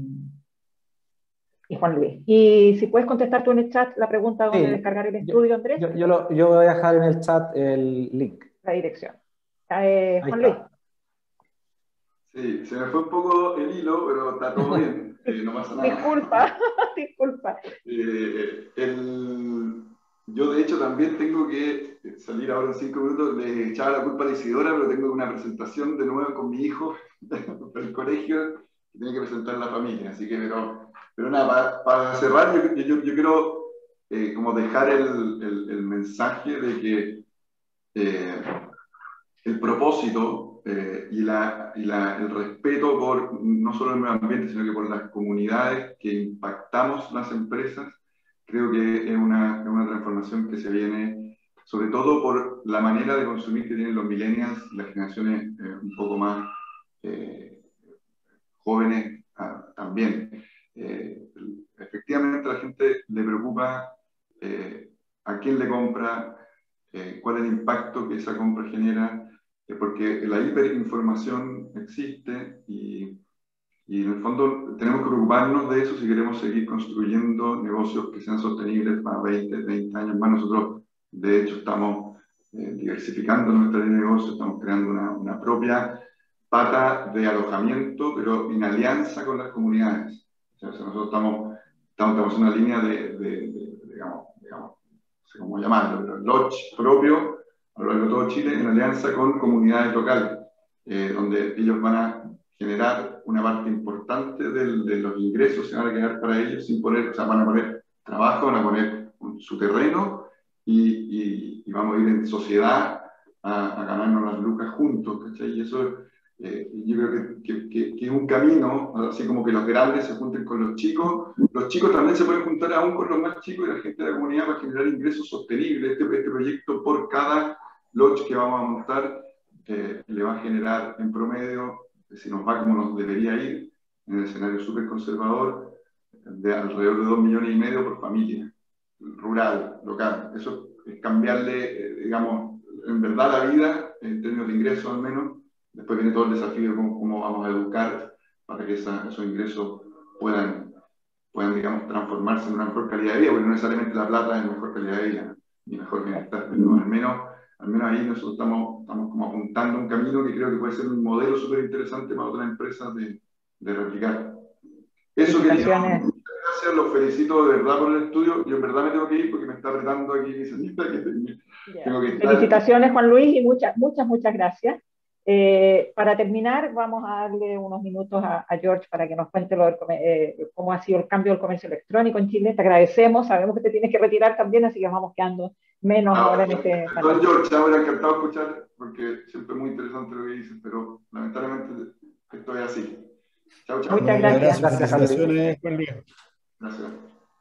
y Juan Luis. Y si puedes contestar tú en el chat la pregunta dónde Sí, descargar el estudio, Andrés, yo voy a dejar en el chat el link. la dirección. Ahí Juan Luis. está. Sí, se me fue un poco el hilo, pero está todo bien, no pasa nada. Disculpa, disculpa. Yo de hecho también tengo que salir ahora en 5 minutos, le echaba la culpa a la Isidora, pero tengo una presentación de nuevo con mi hijo del colegio, que tiene que presentar a la familia, así que, pero nada, para cerrar, yo quiero como dejar el mensaje de que el propósito el respeto por no solo el medio ambiente, sino que por las comunidades que impactamos las empresas, creo que es una transformación que se viene, sobre todo por la manera de consumir que tienen los millennials, las generaciones un poco más jóvenes también. Efectivamente, a la gente le preocupa a quién le compra, cuál es el impacto que esa compra genera, porque la hiperinformación existe y en el fondo tenemos que preocuparnos de eso si queremos seguir construyendo negocios que sean sostenibles para 20, 30 años más. Nosotros, de hecho, estamos diversificando nuestra línea de negocio, estamos creando una propia pata de alojamiento, pero en alianza con las comunidades. O sea, nosotros estamos en una línea digamos, no sé cómo llamarlo, pero lodge propio a lo largo de todo Chile en alianza con comunidades locales, donde ellos van a generar una parte importante de los ingresos, se van a quedar para ellos sin poner, o sea, van a poner trabajo, van a poner su terreno y vamos a ir en sociedad a ganarnos las lucas juntos, ¿cachai? Y eso yo creo que es un camino, así como que los grandes se junten con los chicos también se pueden juntar aún con los más chicos y la gente de la comunidad para generar ingresos sostenibles. Este proyecto por cada lodge que vamos a montar le va a generar en promedio, si nos va como nos debería ir, en el escenario súper conservador, de alrededor de 2,5 millones por familia, rural, local. Eso es cambiarle, digamos, en verdad la vida, en términos de ingresos al menos. Después viene todo el desafío de cómo vamos a educar para que esos ingresos puedan, digamos, transformarse en una mejor calidad de vida, porque no necesariamente la plata es mejor calidad de vida, ni mejor bienestar, pero al menos ahí nosotros estamos como apuntando un camino que creo que puede ser un modelo súper interesante para otras empresas de replicar. Eso quería. Muchas gracias, los felicito de verdad por el estudio. Yo en verdad me tengo que ir porque me está apretando aquí mi señorita. Tengo que estar. Felicitaciones, Juan Luis, y muchas gracias. Para terminar, vamos a darle unos minutos a George para que nos cuente cómo ha sido el cambio del comercio electrónico en Chile. Te agradecemos, sabemos que te tienes que retirar también, así que vamos quedando menos ahora en este panel. George, ahora encantado de escuchar, porque siempre es muy interesante lo que dices, pero lamentablemente esto es así. Chao, chao. Muchas gracias. Felicitaciones, Juan Luis. Gracias.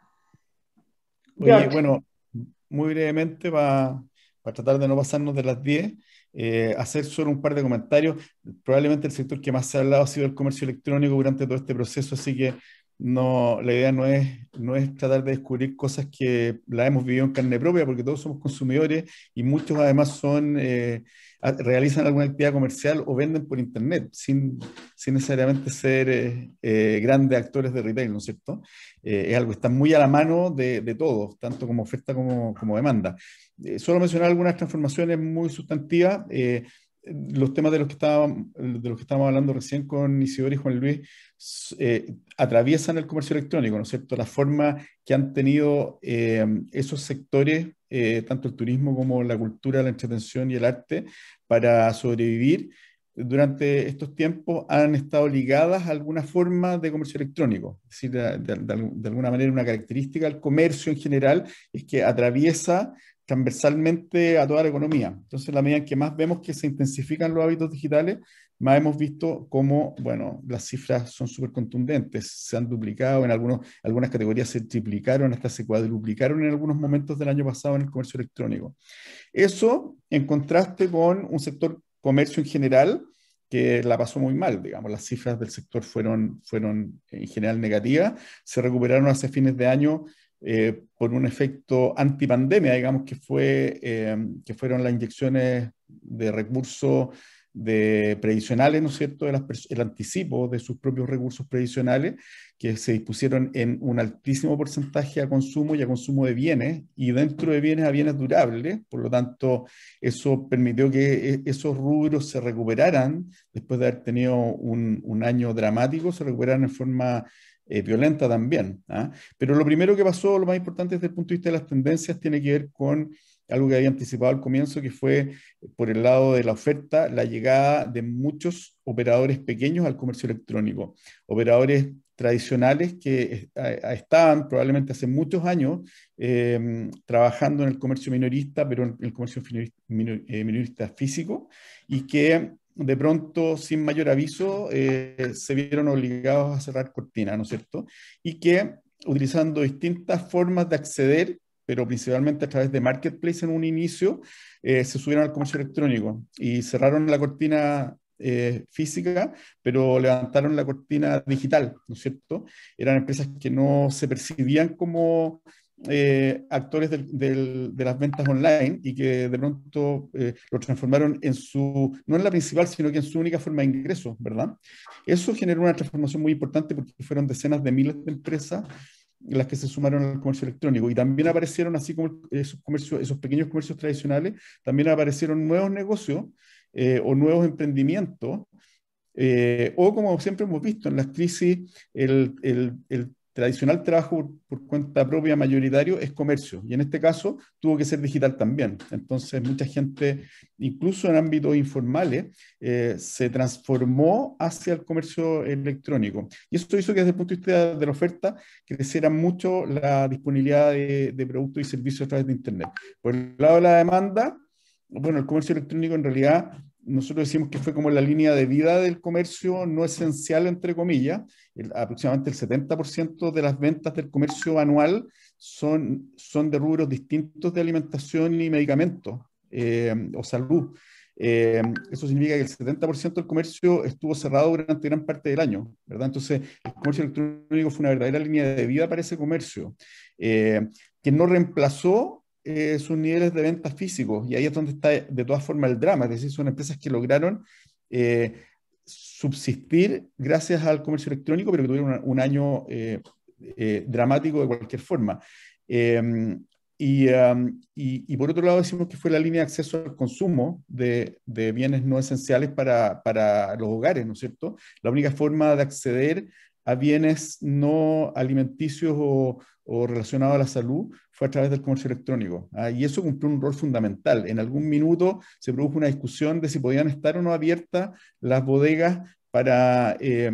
Oye, bueno, muy brevemente, para tratar de no pasarnos de las 10, hacer solo un par de comentarios. Probablemente el sector que más se ha hablado ha sido el comercio electrónico durante todo este proceso, así que la idea no es tratar de descubrir cosas que las hemos vivido en carne propia, porque todos somos consumidores y muchos además realizan alguna actividad comercial o venden por internet, sin necesariamente ser grandes actores de retail, ¿no es cierto? Es algo que está muy a la mano de todos, tanto como oferta como demanda. Solo mencionar algunas transformaciones muy sustantivas. Los temas de los que estábamos hablando recién con Isidoro y Juan Luis atraviesan el comercio electrónico, ¿no es cierto? La forma que han tenido esos sectores, tanto el turismo como la cultura, la entretención y el arte, para sobrevivir durante estos tiempos, han estado ligadas a alguna forma de comercio electrónico. Es decir, de alguna manera una característica del comercio en general es que atraviesa transversalmente a toda la economía. Entonces, la medida en que más vemos que se intensifican los hábitos digitales, más hemos visto cómo, bueno, las cifras son súper contundentes. Se han duplicado, algunas categorías se triplicaron, hasta se cuadruplicaron en algunos momentos del año pasado en el comercio electrónico. Eso en contraste con un sector comercio en general que la pasó muy mal, digamos. Las cifras del sector fueron en general negativas, se recuperaron hacia fines de año por un efecto antipandemia, digamos, que fueron las inyecciones de recursos de previsionales, ¿no es cierto?, el anticipo de sus propios recursos previsionales, que se dispusieron en un altísimo porcentaje a consumo y a consumo de bienes, y dentro de bienes a bienes durables. Por lo tanto, eso permitió que esos rubros se recuperaran después de haber tenido un año dramático, se recuperaran en forma violenta también, ¿ah? Pero lo primero que pasó, lo más importante desde el punto de vista de las tendencias, tiene que ver con algo que había anticipado al comienzo, que fue por el lado de la oferta, la llegada de muchos operadores pequeños al comercio electrónico, operadores tradicionales que estaban probablemente hace muchos años trabajando en el comercio minorista, pero en el comercio minorista físico, y que de pronto, sin mayor aviso, se vieron obligados a cerrar cortinas, ¿no es cierto? Y que utilizando distintas formas de acceder, pero principalmente a través de Marketplace en un inicio, se subieron al comercio electrónico y cerraron la cortina física, pero levantaron la cortina digital, ¿no es cierto? Eran empresas que no se percibían como actores de las ventas online, y que de pronto lo transformaron en no en la principal, sino que en su única forma de ingreso, ¿verdad? Eso generó una transformación muy importante, porque fueron decenas de miles de empresas las que se sumaron al comercio electrónico, y también aparecieron, así como esos pequeños comercios tradicionales, también aparecieron nuevos negocios o nuevos emprendimientos, o como siempre hemos visto en las crisis, el tradicional trabajo por cuenta propia mayoritario es comercio, y en este caso tuvo que ser digital también. Entonces mucha gente, incluso en ámbitos informales, se transformó hacia el comercio electrónico, y eso hizo que desde el punto de vista de la oferta creciera mucho la disponibilidad de productos y servicios a través de Internet. Por el lado de la demanda, bueno, el comercio electrónico en realidad nosotros decimos que fue como la línea de vida del comercio no esencial, entre comillas. Aproximadamente el 70% de las ventas del comercio anual son de rubros distintos de alimentación y medicamentos o salud. Eso significa que el 70% del comercio estuvo cerrado durante gran parte del año, ¿verdad? Entonces, el comercio electrónico fue una verdadera línea de vida para ese comercio, que no reemplazó sus niveles de ventas físicos, y ahí es donde está de todas formas el drama. Es decir, son empresas que lograron subsistir gracias al comercio electrónico, pero que tuvieron un año dramático de cualquier forma. Y por otro lado decimos que fue la línea de acceso al consumo de bienes no esenciales para los hogares, ¿no es cierto? La única forma de acceder a bienes no alimenticios o relacionados a la salud fue a través del comercio electrónico. Y eso cumplió un rol fundamental. En algún minuto se produjo una discusión de si podían estar o no abiertas las bodegas para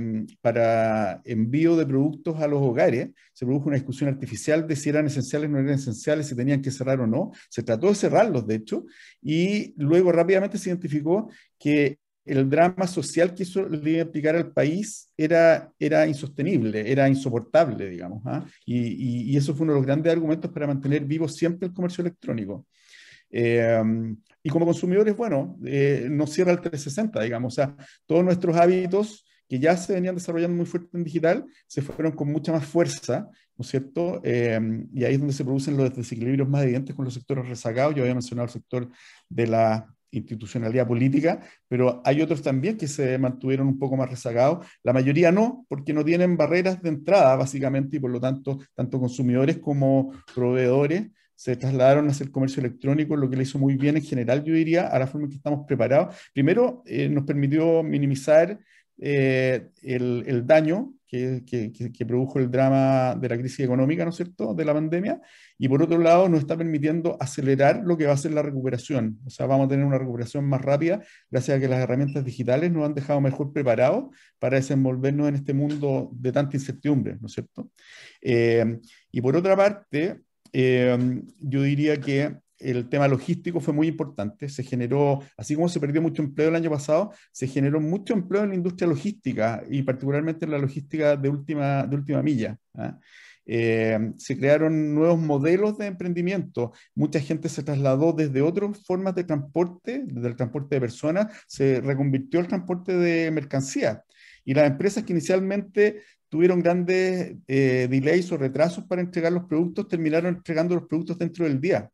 envío de productos a los hogares. Se produjo una discusión artificial de si eran esenciales o no eran esenciales, si tenían que cerrar o no. Se trató de cerrarlos, de hecho, y luego rápidamente se identificó que el drama social que eso le iba a implicar al país era insostenible, era insoportable, digamos. Y eso fue uno de los grandes argumentos para mantener vivo siempre el comercio electrónico. Y como consumidores, bueno, nos cierra el 360, digamos. O sea, todos nuestros hábitos que ya se venían desarrollando muy fuerte en digital, se fueron con mucha más fuerza, ¿no es cierto? Y ahí es donde se producen los desequilibrios más evidentes con los sectores rezagados. Yo había mencionado el sector de la institucionalidad política, pero hay otros también que se mantuvieron un poco más rezagados. La mayoría no, porque no tienen barreras de entrada, básicamente, y por lo tanto, tanto consumidores como proveedores se trasladaron hacia el comercio electrónico, lo que le hizo muy bien en general, yo diría, a la forma en que estamos preparados. Primero, nos permitió minimizar el daño que produjo el drama de la crisis económica, ¿no es cierto?, de la pandemia, y por otro lado nos está permitiendo acelerar lo que va a ser la recuperación. O sea, vamos a tener una recuperación más rápida gracias a que las herramientas digitales nos han dejado mejor preparados para desenvolvernos en este mundo de tanta incertidumbre, ¿no es cierto? Y por otra parte, yo diría que el tema logístico fue muy importante. Se generó, así como se perdió mucho empleo el año pasado, se generó mucho empleo en la industria logística, y particularmente en la logística de última milla. Se crearon nuevos modelos de emprendimiento. Mucha gente se trasladó desde otras formas de transporte, desde el transporte de personas, se reconvirtió al transporte de mercancías. Y las empresas que inicialmente tuvieron grandes delays o retrasos para entregar los productos, terminaron entregando los productos dentro del día.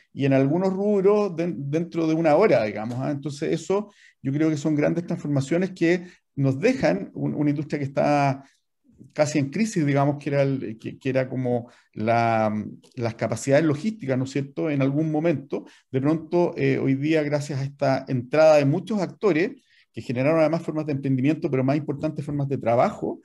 y en algunos rubros dentro de una hora, digamos. Entonces eso yo creo que son grandes transformaciones que nos dejan una industria que está casi en crisis, digamos, que era como las capacidades logísticas, ¿no es cierto?, en algún momento. De pronto, hoy día, gracias a esta entrada de muchos actores, que generaron además formas de emprendimiento, pero más importantes formas de trabajo,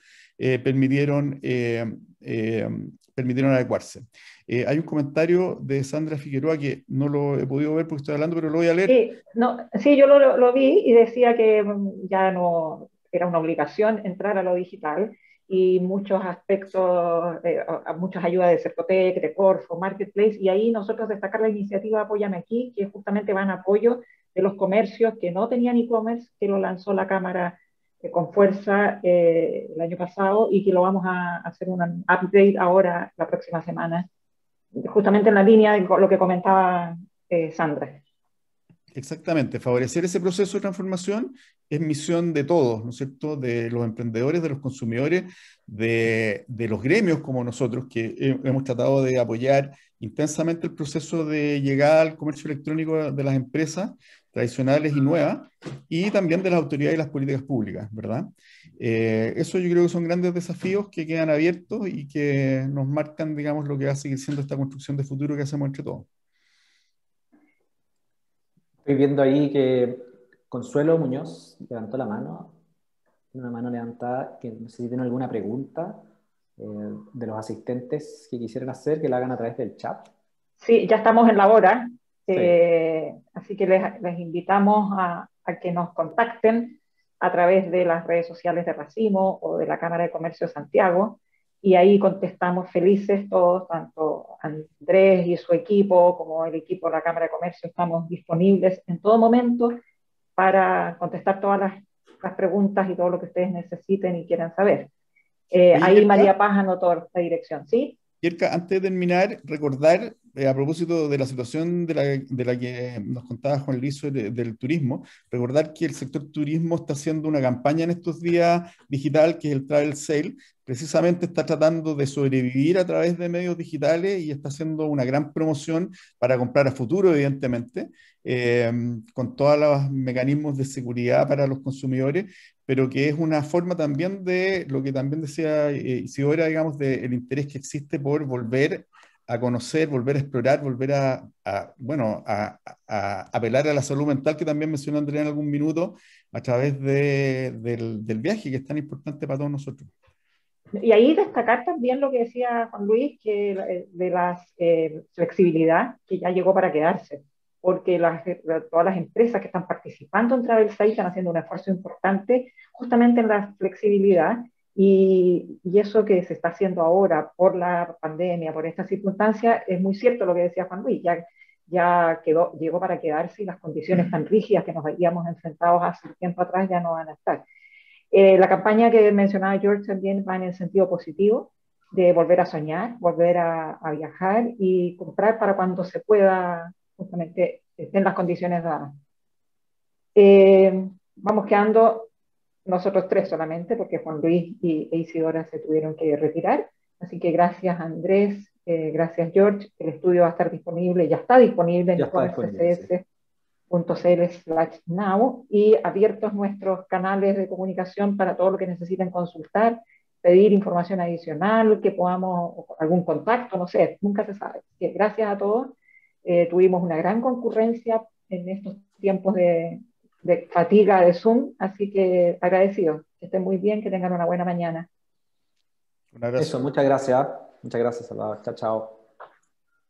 permitieron adecuarse. Hay un comentario de Sandra Figueroa que no lo he podido ver porque estoy hablando, pero lo voy a leer. Sí, no, sí, yo lo vi y decía que ya no era una obligación entrar a lo digital y muchos aspectos, muchas ayudas de Cercotec, de Corfo, Marketplace, y ahí nosotros destacar la iniciativa Apóyame Aquí, que justamente va en apoyo de los comercios que no tenían e-commerce, que lo lanzó la Cámara con fuerza el año pasado y que lo vamos a hacer un upgrade ahora la próxima semana, justamente en la línea de lo que comentaba Sandra. Exactamente, favorecer ese proceso de transformación es misión de todos, ¿no es cierto? De los emprendedores, de los consumidores, de los gremios como nosotros, que hemos tratado de apoyar intensamente el proceso de llegada al comercio electrónico de las empresas tradicionales y nuevas, y también de las autoridades y las políticas públicas, ¿verdad? Eso yo creo que son grandes desafíos que quedan abiertos y que nos marcan, digamos, lo que va a seguir siendo esta construcción de futuro que hacemos entre todos. Estoy viendo ahí que Consuelo Muñoz levantó la mano, una mano levantada, que no sé si tiene alguna pregunta de los asistentes que quisieran hacer, que la hagan a través del chat. Sí, ya estamos en la hora, Sí. así que les invitamos a que nos contacten a través de las redes sociales de Racimo o de la Cámara de Comercio de Santiago, y ahí contestamos felices todos, tanto Andrés y su equipo como el equipo de la Cámara de Comercio, estamos disponibles en todo momento para contestar todas las preguntas y todo lo que ustedes necesiten y quieran saber. Oye, Ahí Yerka, María Paz anotó la dirección, ¿sí? Yerka, antes de terminar, recordar, a propósito de la situación de la que nos contaba Juan Luis del turismo, recordar que el sector turismo está haciendo una campaña en estos días digital, que es el Travel Sale. Precisamente está tratando de sobrevivir a través de medios digitales y está haciendo una gran promoción para comprar a futuro, evidentemente, eh, con todos los mecanismos de seguridad para los consumidores, pero que es una forma también de lo que también decía Isidora, digamos, del interés que existe por volver a conocer, volver a explorar, volver a apelar a la salud mental, que también mencionó Andrea en algún minuto, a través del viaje, que es tan importante para todos nosotros. Y ahí destacar también lo que decía Juan Luis, que de la flexibilidad que ya llegó para quedarse, porque todas las empresas que están participando en TravelSite están haciendo un esfuerzo importante justamente en la flexibilidad, y eso que se está haciendo ahora por la pandemia, por esta circunstancia, es muy cierto lo que decía Juan Luis, ya llegó para quedarse y las condiciones tan rígidas que nos habíamos enfrentado hace un tiempo atrás ya no van a estar. La campaña que mencionaba George también va en el sentido positivo, de volver a soñar, volver a viajar y comprar para cuando se pueda, justamente estén las condiciones dadas. Vamos quedando nosotros tres solamente, porque Juan Luis e Isidora se tuvieron que retirar. Así que gracias Andrés, gracias George. El estudio va a estar disponible, ya está disponible en e-commercecc.cl/now, y abiertos nuestros canales de comunicación para todo lo que necesiten consultar, pedir información adicional, que podamos, algún contacto, no sé, nunca se sabe. Así que gracias a todos. Tuvimos una gran concurrencia en estos tiempos de fatiga de Zoom, así que agradecidos. Que estén muy bien, que tengan una buena mañana. Eso, muchas gracias. Muchas gracias, Salvador. Chao, chao.